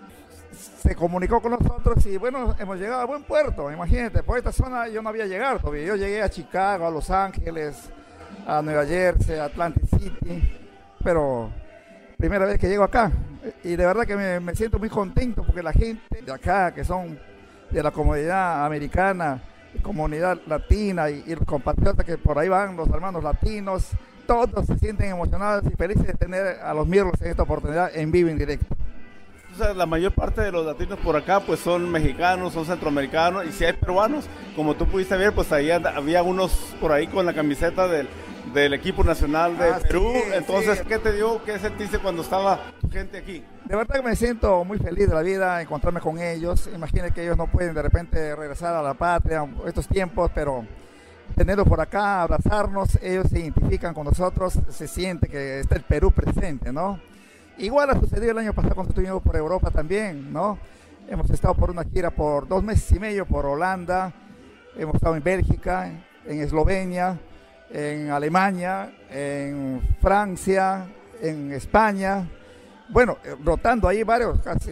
G: Se comunicó con nosotros y bueno, hemos llegado a buen puerto, imagínate, por esta zona yo no había llegado todavía, yo llegué a Chicago, a Los Ángeles, a Nueva Jersey, a Atlantic City, pero primera vez que llego acá y de verdad que me, me siento muy contento porque la gente de acá, que son de la comunidad americana, comunidad latina y, y los compatriotas que por ahí van, los hermanos latinos, todos se sienten emocionados y felices de tener a los Mirlos en esta oportunidad en vivo, en directo.
E: O sea, la mayor parte de los latinos por acá pues son mexicanos, son centroamericanos y si hay peruanos, como tú pudiste ver, pues ahí anda, había unos por ahí con la camiseta del, del equipo nacional de ah, Perú. Sí, entonces, sí. ¿Qué te dio? ¿Qué sentiste cuando estaba tu gente aquí?
G: De verdad que me siento muy feliz de la vida, encontrarme con ellos. Imagínate que ellos no pueden de repente regresar a la patria estos tiempos, pero tenerlos por acá, abrazarnos, ellos se identifican con nosotros, se siente que está el Perú presente, ¿no? Igual ha sucedido el año pasado cuando estuvimos por Europa también, ¿no? Hemos estado por una gira por dos meses y medio por Holanda, hemos estado en Bélgica, en Eslovenia, en Alemania, en Francia, en España. Bueno, rotando ahí varios casi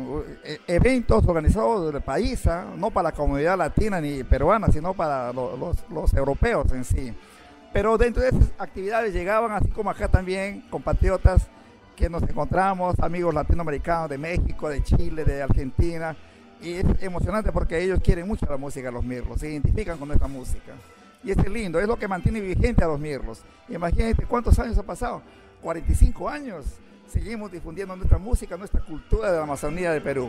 G: eventos organizados del país, ¿eh? No para la comunidad latina ni peruana, sino para los, los, los europeos en sí. Pero dentro de esas actividades llegaban, así como acá también, compatriotas que nos encontramos, amigos latinoamericanos de México, de Chile, de Argentina, y es emocionante porque ellos quieren mucho la música de los Mirlos, se identifican con nuestra música. Y este es lindo, es lo que mantiene vigente a los mirlos. Imagínate cuántos años ha pasado, cuarenta y cinco años. Seguimos difundiendo nuestra música, nuestra cultura de la Amazonía de Perú.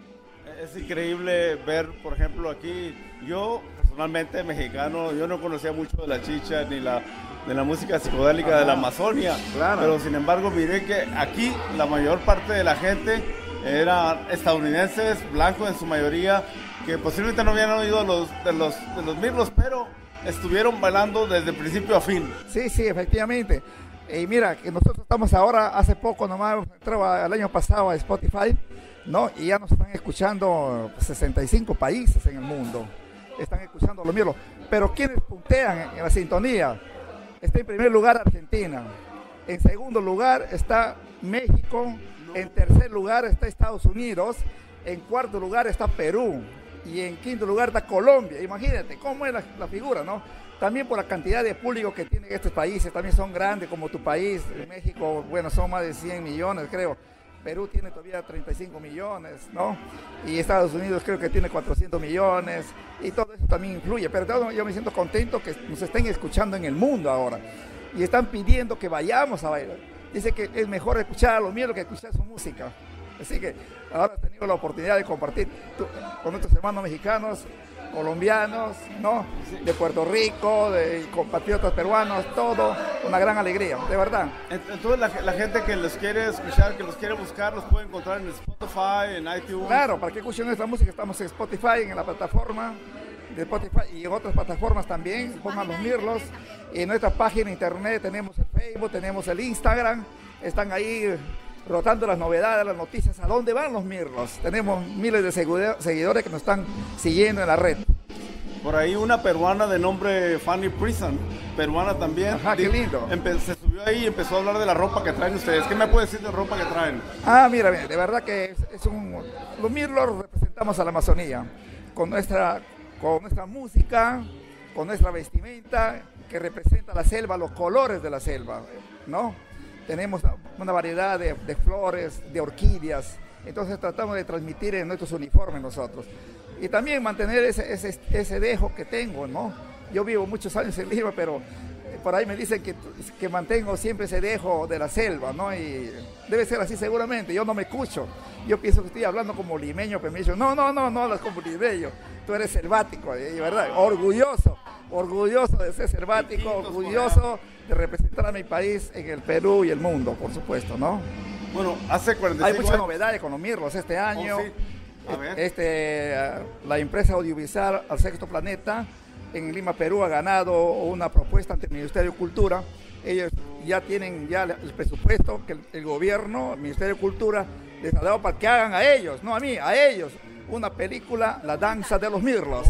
E: Es increíble ver, por ejemplo, aquí, yo personalmente mexicano, yo no conocía mucho de la chicha ni la, de la música psicodélica Ajá. de la Amazonia,
G: claro.
E: pero sin embargo miré que aquí la mayor parte de la gente eran estadounidenses, blancos en su mayoría, que posiblemente no habían oído los, de, los, de los mirlos, pero estuvieron bailando desde principio a fin.
G: Sí, sí, efectivamente. Y mira, que nosotros estamos ahora, hace poco nomás, entraba el año pasado a Spotify, ¿no? Y ya nos están escuchando sesenta y cinco países en el mundo. Están escuchando los mirlos. Pero ¿quiénes puntean en la sintonía? Está en primer lugar Argentina. En segundo lugar está México. En tercer lugar está Estados Unidos. En cuarto lugar está Perú. Y en quinto lugar está Colombia. Imagínate cómo es la, la figura, ¿no? También por la cantidad de público que tienen estos países. También son grandes como tu país. En México, bueno, son más de cien millones, creo. Perú tiene todavía treinta y cinco millones, ¿no? Y Estados Unidos creo que tiene cuatrocientos millones. Y todo eso también influye. Pero yo me siento contento que nos estén escuchando en el mundo ahora. Y están pidiendo que vayamos a bailar. Dice que es mejor escuchar a los mirlos que escuchar su música. Así que ahora he tenido la oportunidad de compartir tu, con nuestros hermanos mexicanos, colombianos, ¿no? De Puerto Rico, de compatriotas peruanos, todo, una gran alegría, de verdad.
E: Entonces la, la gente que los quiere escuchar, que los quiere buscar, los puede encontrar en Spotify, en iTunes.
G: Claro, para que escuchen nuestra música estamos en Spotify, en la plataforma de Spotify y en otras plataformas también, pongan los mirlos. Y en nuestra página de internet tenemos el Facebook, tenemos el Instagram, están ahí rotando las novedades, las noticias, a dónde van los mirlos. Tenemos miles de seguidores que nos están siguiendo en la red.
E: Por ahí una peruana de nombre Fanny Prison, peruana también.
G: Ajá, qué lindo.
E: Se subió ahí y empezó a hablar de la ropa que traen ustedes. ¿Qué me puede decir de ropa que traen?
G: Ah, mira, mira, de verdad que es, es un... Los mirlos representamos a la Amazonía, con nuestra, con nuestra música, con nuestra vestimenta, que representa la selva, los colores de la selva, ¿no? Tenemos una variedad de, de flores, de orquídeas, entonces tratamos de transmitir en nuestros uniformes nosotros. Y también mantener ese, ese, ese dejo que tengo, ¿no? Yo vivo muchos años en Lima, pero por ahí me dicen que, que mantengo siempre ese dejo de la selva, ¿no? Y debe ser así seguramente, yo no me escucho. Yo pienso que estoy hablando como limeño, pero me dicen, no, no, no, no hablas como limeño, tú eres selvático, y verdad, orgulloso, orgulloso de ser selvático, orgulloso de representar a mi país en el Perú y el mundo, por supuesto, ¿no?
E: Bueno, hace cuarenta y cinco
G: Hay muchas
E: años...
G: novedades con los mirlos este año.
E: Oh, sí. A ver.
G: Este, la empresa audiovisual Al Sexto Planeta en Lima, Perú, ha ganado una propuesta ante el Ministerio de Cultura. Ellos ya tienen ya el presupuesto que el, el gobierno, el Ministerio de Cultura, les ha dado para que hagan a ellos, no a mí, a ellos, una película, La Danza de los Mirlos.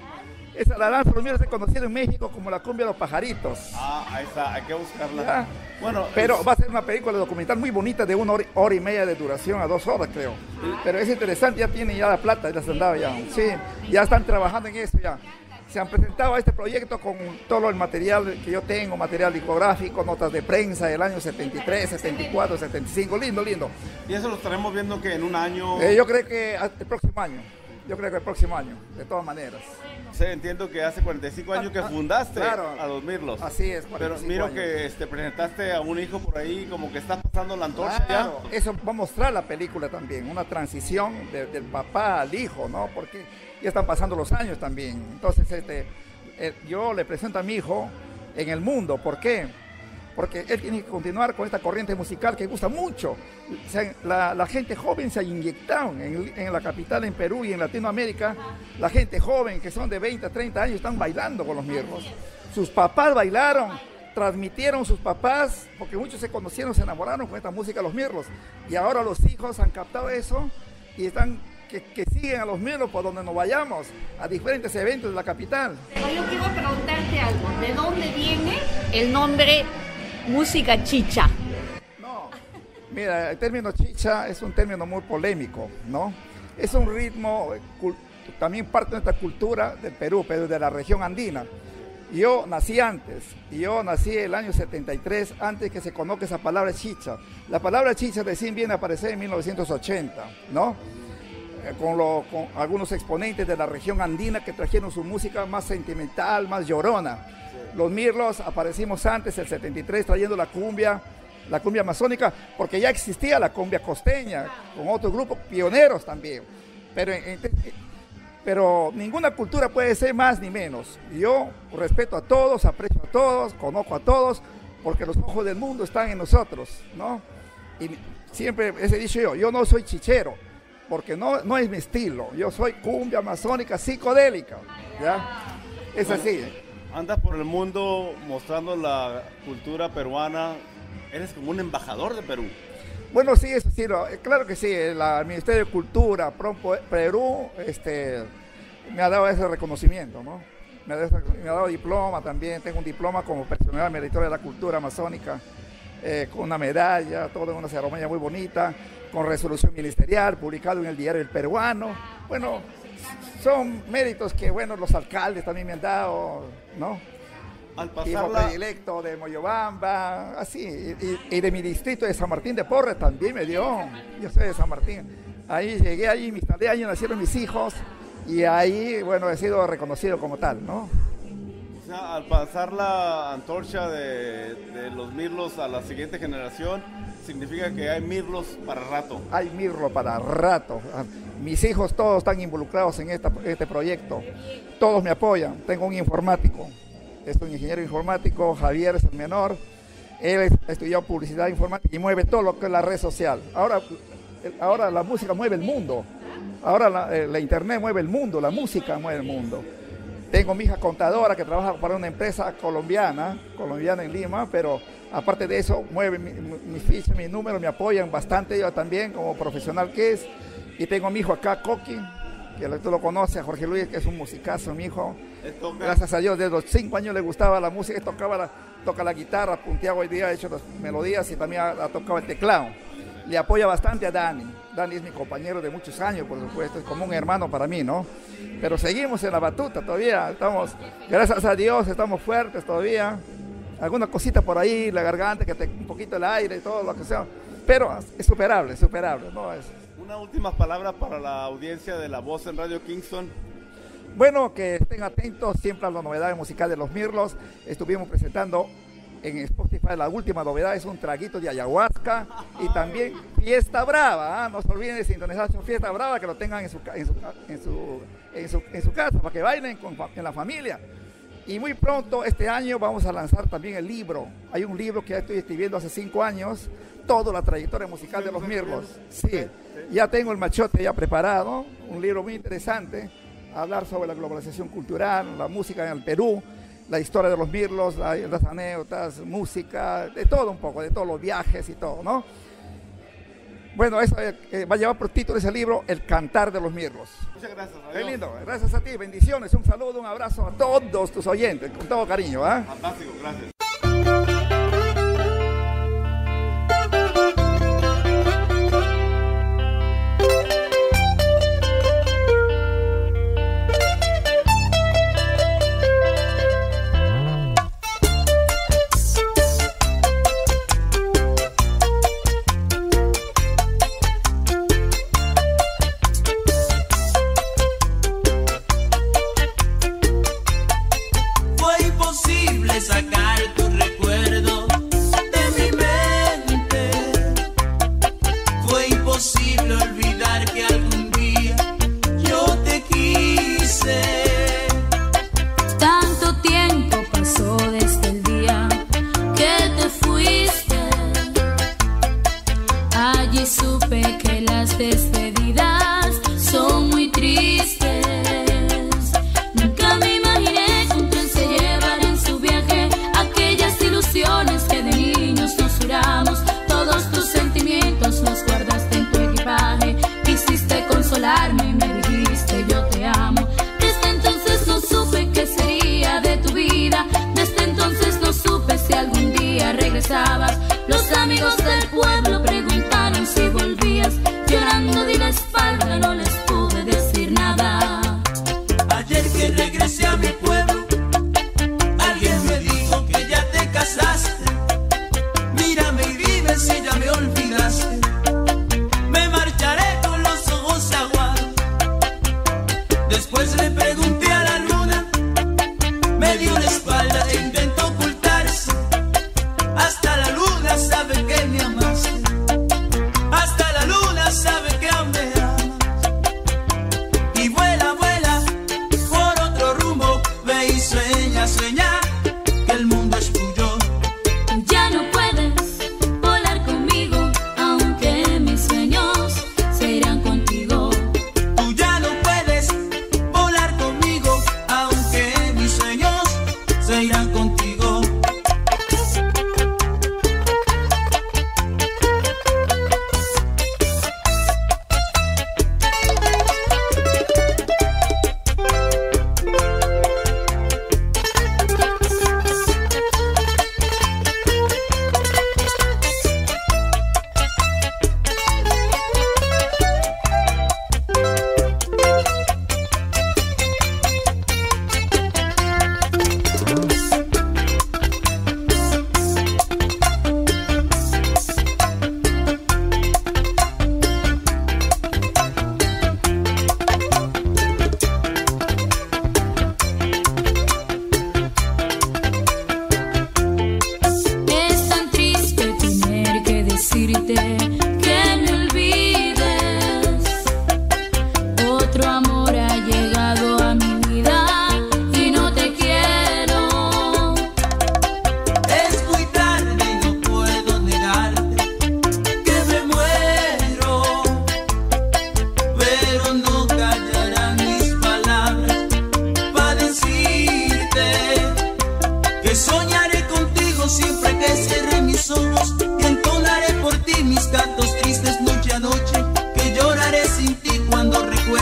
G: Esa, la danza de los mirlos es conocida en México como la cumbia de los pajaritos.
E: Ah, ahí está, hay que buscarla.
G: ¿Ya?
E: Bueno,
G: pero
E: es...
G: va a ser una película documental muy bonita de una hora, hora y media de duración a dos horas, creo. Pero es interesante, ya tienen ya la plata, ya se andaba ya. Sí, ya están trabajando en eso ya. Se han presentado a este proyecto con todo el material que yo tengo, material discográfico, notas de prensa del año setenta y tres, setenta y cuatro, setenta y cinco, lindo, lindo.
E: ¿Y eso lo estaremos viendo que en un año?
G: Eh, yo creo que el próximo año, yo creo que el próximo año, de todas maneras.
E: Sí, entiendo que hace cuarenta y cinco años que fundaste
G: claro,
E: a los mirlos.
G: Así es,
E: pero miro
G: años.
E: que este, presentaste a un hijo por ahí, como que estás pasando la antorcha
G: claro,
E: ya.
G: Eso va a mostrar la película también, una transición de, del papá al hijo, ¿no? Porque ya están pasando los años también. Entonces, este, eh, yo le presento a mi hijo en el mundo. ¿Por qué? Porque él tiene que continuar con esta corriente musical que gusta mucho. O sea, la, la gente joven se ha inyectado en, en la capital, en Perú y en Latinoamérica. La gente joven que son de veinte a treinta años están bailando con los mirlos. Sus papás bailaron, transmitieron sus papás, porque muchos se conocieron, se enamoraron con esta música, los mirlos. Y ahora los hijos han captado eso y están que, que siguen a los mirlos por donde nos vayamos, a diferentes eventos de la capital.
H: Pero yo quiero preguntarte algo. ¿De dónde viene el nombre música chicha?
G: No, mira, el término chicha es un término muy polémico, ¿no? Es un ritmo, también parte de nuestra cultura del Perú, pero de la región andina. Yo nací antes, yo nací el año setenta y tres, antes que se conozca esa palabra chicha. La palabra chicha recién viene a aparecer en mil novecientos ochenta, ¿no? eh, con, lo, con algunos exponentes de la región andina que trajeron su música más sentimental, más llorona. Los Mirlos aparecimos antes, el setenta y tres, trayendo la cumbia, la cumbia amazónica, porque ya existía la cumbia costeña, con otros grupos pioneros también. Pero, en, pero ninguna cultura puede ser más ni menos. Yo respeto a todos, aprecio a todos, conozco a todos, porque los ojos del mundo están en nosotros, ¿no? Y siempre he dicho yo, yo no soy chichero, porque no, no es mi estilo. Yo soy cumbia amazónica psicodélica, ¿ya? Es así.
E: Andas por el mundo mostrando la cultura peruana, eres como un embajador de Perú.
G: Bueno, sí, eso sí, lo, claro que sí, la, el Ministerio de Cultura, Prompo, Perú, este, me ha dado ese reconocimiento, ¿no? Me ha, dado, me ha dado diploma también, tengo un diploma como personal meritorio de la cultura amazónica, eh, con una medalla, toda una ceremonia muy bonita, con resolución ministerial, publicado en el Diario El Peruano. Bueno, son méritos que, bueno, los alcaldes también me han dado, ¿no?
E: Al
G: Hijo
E: pasarla...
G: predilecto de Moyobamba, así, y, y de mi distrito de San Martín de Porres también me dio. Yo soy de San Martín. Ahí llegué, ahí me instalé, ahí nacieron mis hijos, y ahí, bueno, he sido reconocido como tal, ¿no?
E: O sea, al pasar la antorcha de, de los Mirlos a la siguiente generación, significa que hay Mirlos para rato.
G: Hay Mirlo para rato. Mis hijos todos están involucrados en esta, este proyecto. Todos me apoyan. Tengo un informático. Es un ingeniero informático, Javier es el menor. Él estudió publicidad informática y mueve todo lo que es la red social. Ahora, ahora la música mueve el mundo. Ahora la, la internet mueve el mundo, la música mueve el mundo. Tengo mi hija contadora que trabaja para una empresa colombiana, colombiana en Lima, pero aparte de eso mueve mis mi fichas, mis números, me apoyan bastante yo también como profesional que es. Y tengo a mi hijo acá, Coqui, que tú lo conoces, a Jorge Luis, que es un musicazo, mi hijo. Gracias a Dios, desde los cinco años le gustaba la música, tocaba la, toca la guitarra, punteaba hoy día, ha hecho las melodías y también ha, ha tocado el teclado. Le apoya bastante a Dani. Dani es mi compañero de muchos años, por supuesto, es como un hermano para mí, ¿no? Pero seguimos en la batuta todavía, estamos, gracias a Dios, estamos fuertes todavía. Alguna cosita por ahí, la garganta, que te, un poquito el aire y todo lo que sea, pero es superable, es superable, ¿no? Es,
E: Una última palabra para la audiencia de La Voz en Radio Kingston.
G: Bueno, que estén atentos siempre a las novedades musicales de los Mirlos. Estuvimos presentando en Spotify la última novedad, es un traguito de ayahuasca y también Fiesta Brava. ¿eh? No se olviden de sintonizar su Fiesta Brava, que lo tengan en su, en su, en su, en su, en su casa para que bailen con, en la familia. Y muy pronto, este año, vamos a lanzar también el libro. Hay un libro que ya estoy escribiendo hace cinco años, toda la trayectoria musical de los Mirlos. Sí, ya tengo el machote ya preparado, un libro muy interesante, hablar sobre la globalización cultural, la música en el Perú, la historia de los Mirlos, las anécdotas, música, de todo un poco, de todos los viajes y todo, ¿no? Bueno, eso eh, va a llevar por título ese libro, El Cantar de los Mirlos.
E: Muchas gracias. Adiós.
G: Qué lindo, gracias a ti, bendiciones, un saludo, un abrazo a todos tus oyentes, con todo cariño, ¿eh?
E: Fantástico, gracias.
I: Sacar tu recuerdo de mi mente. Fue imposible olvidar que algún día yo te quise.
J: Tanto tiempo pasó desde el día que te fuiste. Allí supe que las despedidas son muy tristes. Nunca me imaginé con quién se llevan en su viaje aquellas ilusiones que de niños nos juramos. Todos tus sentimientos los guardaste en tu equipaje. Quisiste consolarme y me dijiste yo te amo. Desde entonces no supe qué sería de tu vida. Desde entonces no supe si algún día regresabas. Los amigos del pueblo preguntaron si volvías. Llorando dile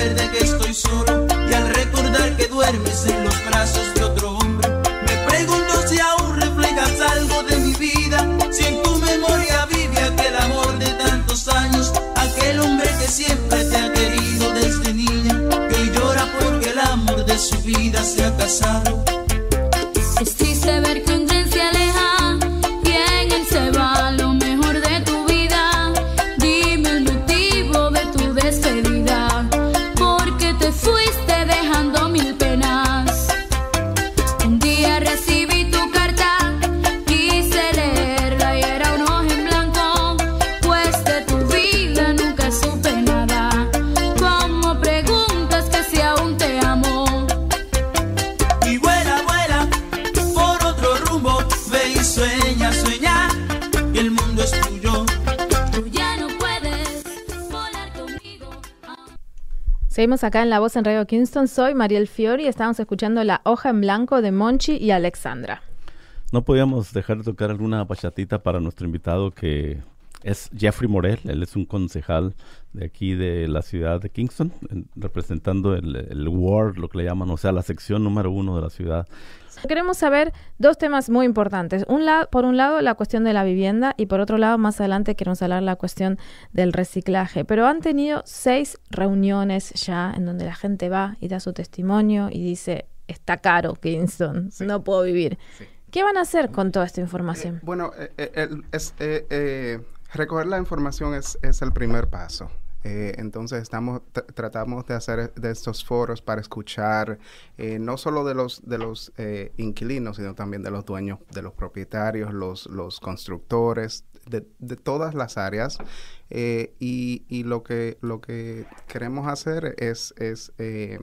I: de que estoy solo y al recordar que duermes en los brazos de otro hombre, me pregunto si aún reflejas algo de mi vida, si en tu memoria vive aquel amor de tantos años, aquel hombre que siempre te ha querido desde niña, que hoy llora porque el amor de su vida se ha casado.
J: Es triste ver que un tren se aleja y en él se va lo mejor de tu vida. Dime el motivo de tu despedida, porque te fuiste dejando mil penas. Un día recibí tu carta, quise leerla y era un hoja en blanco, pues de tu vida nunca supe nada. Como preguntas que si aún te amo.
I: Y vuela, vuela por otro rumbo, ve y sueña, sueña, que el mundo es tuyo.
J: Tú ya no puedes volar conmigo.
A: Seguimos acá en La Voz en Radio Kingston. Soy Mariel Fiori y estamos escuchando La Hoja en Blanco de Monchi y Alexandra.
B: No podíamos dejar de tocar alguna bachatita para nuestro invitado, que es Jeffrey Morel. Él es un concejal de aquí de la ciudad de Kingston, en- representando el, el ward, lo que le llaman, o sea, la sección número uno de la ciudad.
A: Queremos saber dos temas muy importantes. Un lado, por un lado, la cuestión de la vivienda y por otro lado, más adelante queremos hablar la cuestión del reciclaje. Pero han tenido seis reuniones ya en donde la gente va y da su testimonio y dice, está caro Kingston, no puedo vivir.
K: Sí.
A: ¿Qué van a hacer con toda esta información?
K: Bueno, eh, eh, el- es, eh, eh, recoger la información es, es el primer paso. Eh, entonces estamos tr- tratamos de hacer de estos foros para escuchar eh, no solo de los de los eh, inquilinos, sino también de los dueños, de los propietarios, los los constructores, de, de todas las áreas. Eh, y, y lo que lo que queremos hacer es es eh,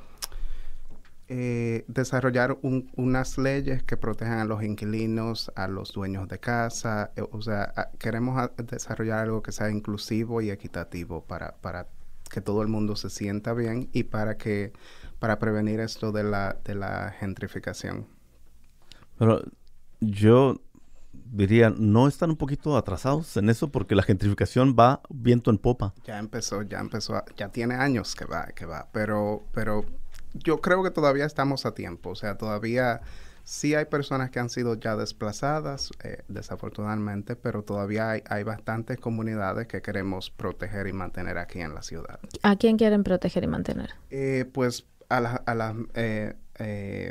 K: eh, desarrollar un- unas leyes que protejan a los inquilinos, a los dueños de casa. eh, o sea, a- queremos a- desarrollar algo que sea inclusivo y equitativo para, para que todo el mundo se sienta bien y para que para prevenir esto de la, de la gentrificación.
B: Pero yo diría, ¿no están un poquito atrasados en eso? Porque la gentrificación va viento en popa.
K: Ya empezó, ya empezó, a- ya tiene años que va, que va, pero, pero yo creo que todavía estamos a tiempo. O sea, todavía sí hay personas que han sido ya desplazadas, eh, desafortunadamente, pero todavía hay, hay bastantes comunidades que queremos proteger y mantener aquí en la ciudad.
A: ¿A quién quieren proteger y mantener?
K: Eh, pues a las a las eh, eh,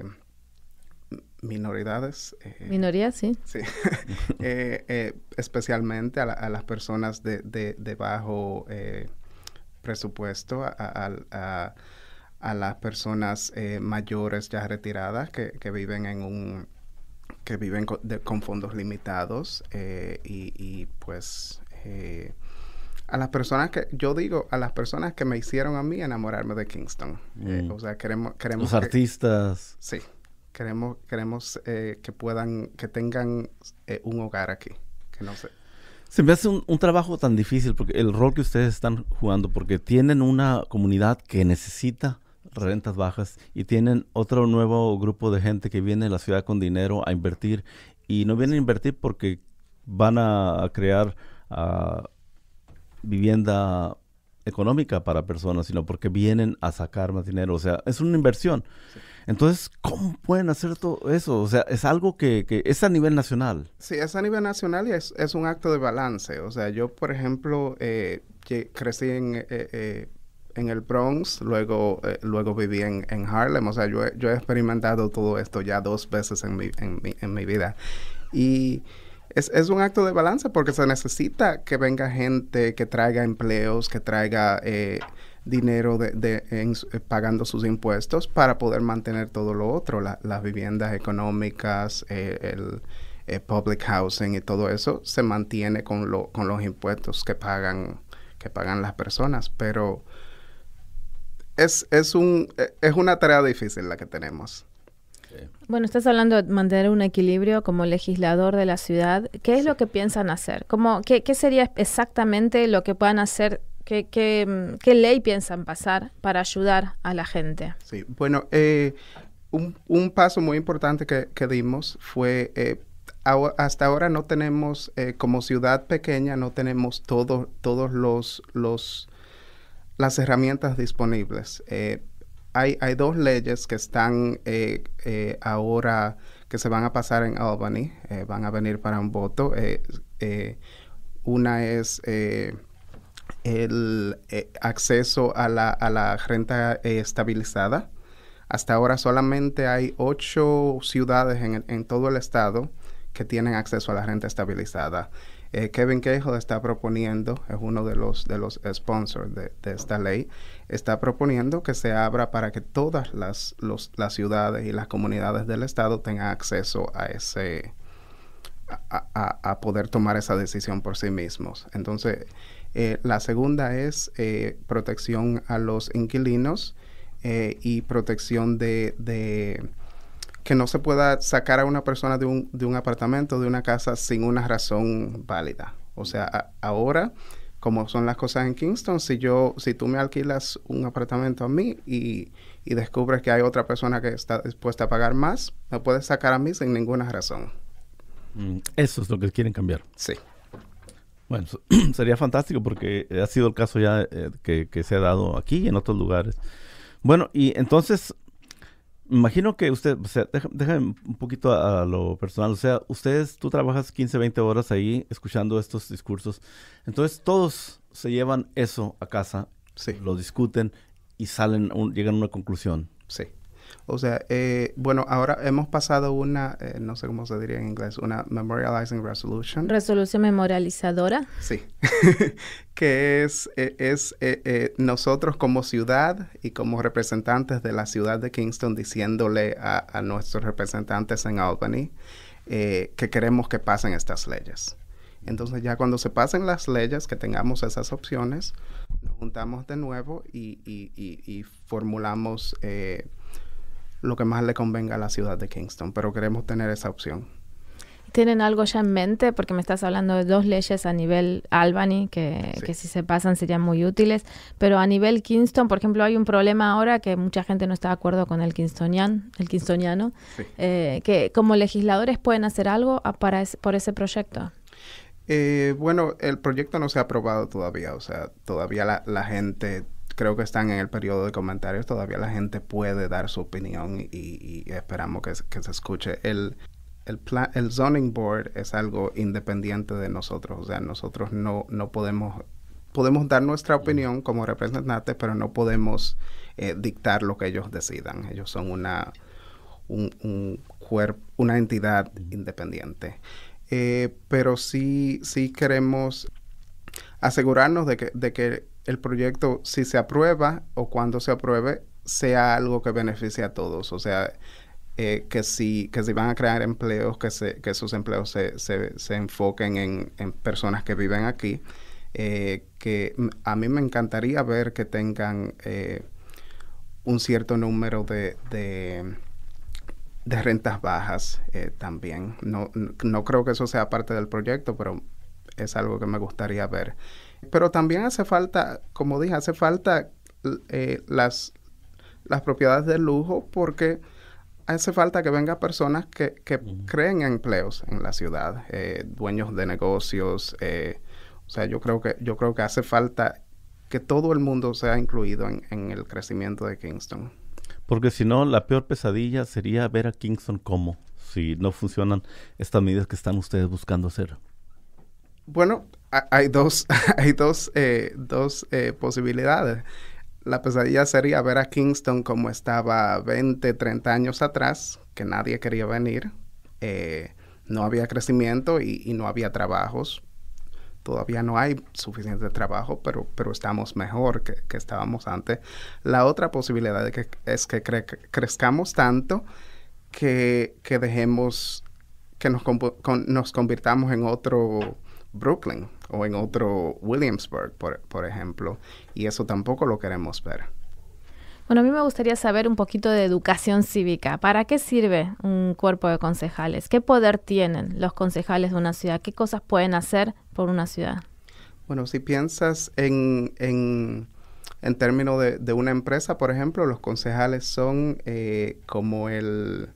K: minoridades. eh,
A: ¿Minorías? Sí.
K: Sí, Eh, eh, especialmente a, la- a las personas de, de, de bajo eh, presupuesto, a, a, a- a las personas eh, mayores ya retiradas que, que viven en un que viven con, de- con fondos limitados eh, y, y, pues eh, a las personas que yo digo a las personas que me hicieron a mí enamorarme de Kingston. Eh,
B: Mm.
K: o sea, queremos queremos
B: Los
K: que-
B: artistas.
K: Sí, queremos queremos eh, que puedan, que tengan eh, un hogar aquí, que no sé.
B: Se me hace un, un trabajo tan difícil porque el rol que ustedes están jugando, porque tienen una comunidad que necesita rentas bajas y tienen otro nuevo grupo de gente que viene a la ciudad con dinero a invertir y no vienen a invertir porque van a, a crear ah, vivienda económica para personas, sino porque vienen a sacar más dinero. O sea, es una inversión. Entonces, ¿cómo pueden hacer todo eso? O sea, es algo que, que es a nivel nacional.
K: Sí, es a nivel nacional y es, es un acto de balance. O sea, yo, por ejemplo, eh, lle- crecí en, eh, eh, en el Bronx, luego eh, luego viví en, en Harlem. O sea, yo, he- yo he experimentado todo esto ya dos veces en mi, en mi, en mi vida. Y es, es un acto de balance porque se necesita que venga gente que traiga empleos, que traiga eh, dinero de, de, en su- eh, pagando sus impuestos para poder mantener todo lo otro, la- las viviendas económicas, eh, el eh, public housing y todo eso se mantiene con, lo, con los impuestos que pagan, que pagan las personas, pero es, es, un, eh, es una tarea difícil la que tenemos.
A: Bueno, estás hablando de mantener un equilibrio como legislador de la ciudad. ¿Qué es lo que piensan hacer? ¿Cómo, qué, ¿Qué sería exactamente lo que puedan hacer? ¿Qué, qué, mm, qué ley piensan pasar para ayudar a la gente?
K: Sí, bueno, eh, un, un paso muy importante que, que dimos fue, eh, aho- hasta ahora no tenemos, eh, como ciudad pequeña, no tenemos todo- todos los, los las herramientas disponibles. Eh, hay, hay dos leyes que están eh, eh, ahora, que se van a pasar en Albany, eh, van a venir para un voto. Eh, eh, una es eh, el eh, acceso a la, a la renta eh, estabilizada. Hasta ahora solamente hay ocho ciudades en, en todo el estado que tienen acceso a la renta estabilizada. Eh, Kevin Cahill está proponiendo, es uno de los de los sponsors de, de esta ley, está proponiendo que se abra para que todas las, los, las ciudades y las comunidades del estado tengan acceso a ese, a, a, a poder tomar esa decisión por sí mismos. Entonces, eh, la segunda es eh, protección a los inquilinos eh, y protección de, de que no se pueda sacar a una persona de un, de un apartamento, de una casa, sin una razón válida. O sea, a, ahora, como son las cosas en Kingston, si yo, si tú me alquilas un apartamento a mí y, y descubres que hay otra persona que está dispuesta a pagar más, me puedes sacar a mí sin ninguna razón.
B: Mm, eso es lo que quieren cambiar.
K: Sí.
B: Bueno, sería fantástico porque ha sido el caso ya eh, que, que se ha dado aquí y en otros lugares. Bueno, y entonces... Imagino que usted, o sea, déjame, déjame un poquito a, a lo personal, o sea, ustedes, tú trabajas quince, veinte horas ahí escuchando estos discursos, entonces todos se llevan eso a casa,
K: sí,
B: lo discuten y salen, un, llegan a una conclusión.
K: Sí. O sea, eh, bueno, ahora hemos pasado una, eh, no sé cómo se diría en inglés, una Memorializing Resolution.
A: Resolución memorializadora.
K: Sí. que es, eh, es eh, eh, nosotros como ciudad y como representantes de la ciudad de Kingston diciéndole a, a nuestros representantes en Albany eh, que queremos que pasen estas leyes. Entonces ya cuando se pasen las leyes, que tengamos esas opciones, nos juntamos de nuevo y, y, y, y formulamos... Eh, lo que más le convenga a la ciudad de Kingston, pero queremos tener esa opción.
A: ¿Tienen algo ya en mente? Porque me estás hablando de dos leyes a nivel Albany, que, sí. que si se pasan serían muy útiles, pero a nivel Kingston, por ejemplo, hay un problema ahora que mucha gente no está de acuerdo con el Kingstonian, el Kingstoniano, sí. eh, que como legisladores pueden hacer algo para es, por ese proyecto.
K: Eh, bueno, el proyecto no se ha aprobado todavía, o sea, todavía la, la gente... Creo que están en el periodo de comentarios. Todavía la gente puede dar su opinión y, y esperamos que, que se escuche. El, el, plan, el zoning board es algo independiente de nosotros. O sea, nosotros no, no podemos... Podemos dar nuestra opinión como representantes, pero no podemos eh, dictar lo que ellos decidan. Ellos son una, un, un cuerpo, una entidad independiente. Eh, pero sí, sí queremos asegurarnos de que... De que el proyecto, si se aprueba o cuando se apruebe, sea algo que beneficie a todos. O sea, eh, que si que si van a crear empleos, que se que esos empleos se, se, se enfoquen en, en personas que viven aquí. Eh, que a mí me encantaría ver que tengan eh, un cierto número de, de, de rentas bajas eh, también. No, no creo que eso sea parte del proyecto, pero es algo que me gustaría ver. Pero también hace falta, como dije, hace falta eh, las, las propiedades de lujo porque hace falta que vengan personas que, que uh-huh. creen empleos en la ciudad, eh, dueños de negocios. Eh, o sea, yo creo que yo creo que hace falta que todo el mundo sea incluido en, en el crecimiento de Kingston.
B: Porque si no, la peor pesadilla sería ver a Kingston como, si no funcionan estas medidas que están ustedes buscando hacer.
K: Bueno, hay dos, hay dos, eh, dos eh, posibilidades. La pesadilla sería ver a Kingston como estaba veinte, treinta años atrás, que nadie quería venir. Eh, no había crecimiento y, y no había trabajos. Todavía no hay suficiente trabajo, pero, pero estamos mejor que, que estábamos antes. La otra posibilidad de que, es que cre- crezcamos tanto que, que dejemos, que nos, comp- con, nos convirtamos en otro Brooklyn o en otro Williamsburg, por, por ejemplo, y eso tampoco lo queremos ver.
A: Bueno, a mí me gustaría saber un poquito de educación cívica. ¿Para qué sirve un cuerpo de concejales? ¿Qué poder tienen los concejales de una ciudad? ¿Qué cosas pueden hacer por una ciudad?
K: Bueno, si piensas en, en, en términos de, de una empresa, por ejemplo, los concejales son eh, como el,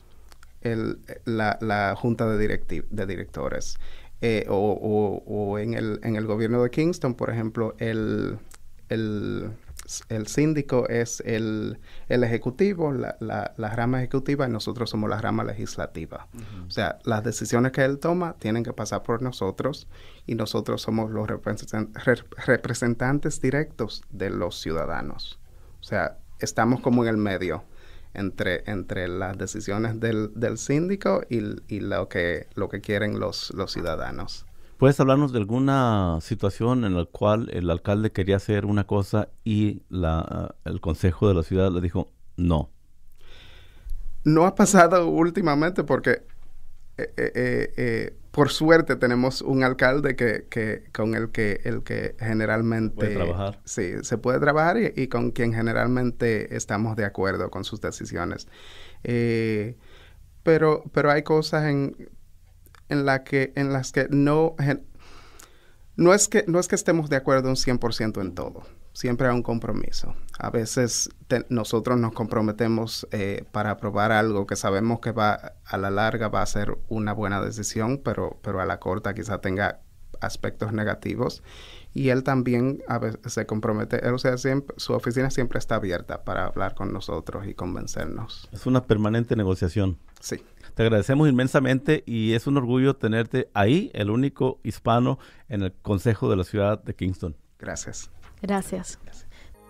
K: el, la, la junta de, directi- de directores. Eh, o, o, o en el en el gobierno de Kingston, por ejemplo, el, el, el síndico es el, el ejecutivo, la, la, la rama ejecutiva, y nosotros somos la rama legislativa. Uh-huh. O sea, las decisiones que él toma tienen que pasar por nosotros y nosotros somos los representan- re- representantes directos de los ciudadanos. O sea, estamos como en el medio entre, entre las decisiones del, del síndico y, y lo que, lo que quieren los, los ciudadanos.
B: ¿Puedes hablarnos de alguna situación en la cual el alcalde quería hacer una cosa y la, uh, el consejo de la ciudad le dijo no?
K: No ha pasado últimamente porque eh, eh, eh, por suerte tenemos un alcalde que, que con el que el que generalmente
B: puede trabajar.
K: Sí, se puede trabajar y, y con quien generalmente estamos de acuerdo con sus decisiones. Eh, pero pero hay cosas en en la que en las que no no es que no es que estemos de acuerdo un cien por ciento en todo. Siempre hay un compromiso. A veces te, nosotros nos comprometemos eh, para aprobar algo que sabemos que va a la larga va a ser una buena decisión, pero, pero a la corta quizá tenga aspectos negativos. Y él también a veces se compromete, él, o sea, siempre, su oficina siempre está abierta para hablar con nosotros y convencernos.
B: Es una permanente negociación.
K: Sí.
B: Te agradecemos inmensamente y es un orgullo tenerte ahí, el único hispano en el Consejo de la Ciudad de Kingston.
K: Gracias.
A: Gracias.
K: Gracias.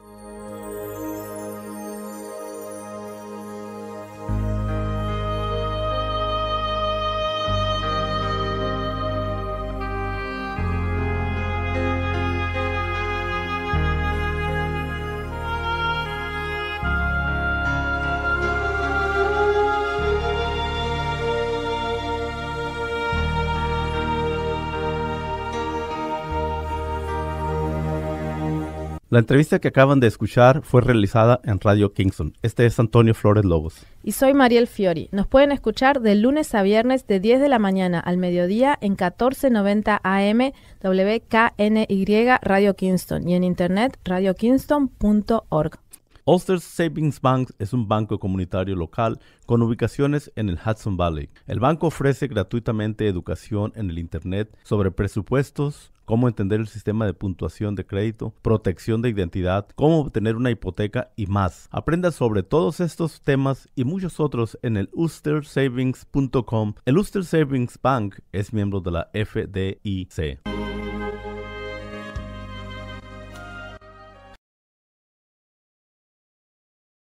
B: La entrevista que acaban de escuchar fue realizada en Radio Kingston. Este es Antonio Flores Lobos.
A: Y soy Mariel Fiori. Nos pueden escuchar de lunes a viernes de diez de la mañana al mediodía en catorce noventa A M W K N Y Radio Kingston y en internet radio kingston punto org.
B: Ulster Savings Bank es un banco comunitario local con ubicaciones en el Hudson Valley. El banco ofrece gratuitamente educación en el Internet sobre presupuestos, cómo entender el sistema de puntuación de crédito, protección de identidad, cómo obtener una hipoteca y más. Aprenda sobre todos estos temas y muchos otros en el ulster savings punto com. El Ulster Savings Bank es miembro de la F D I C.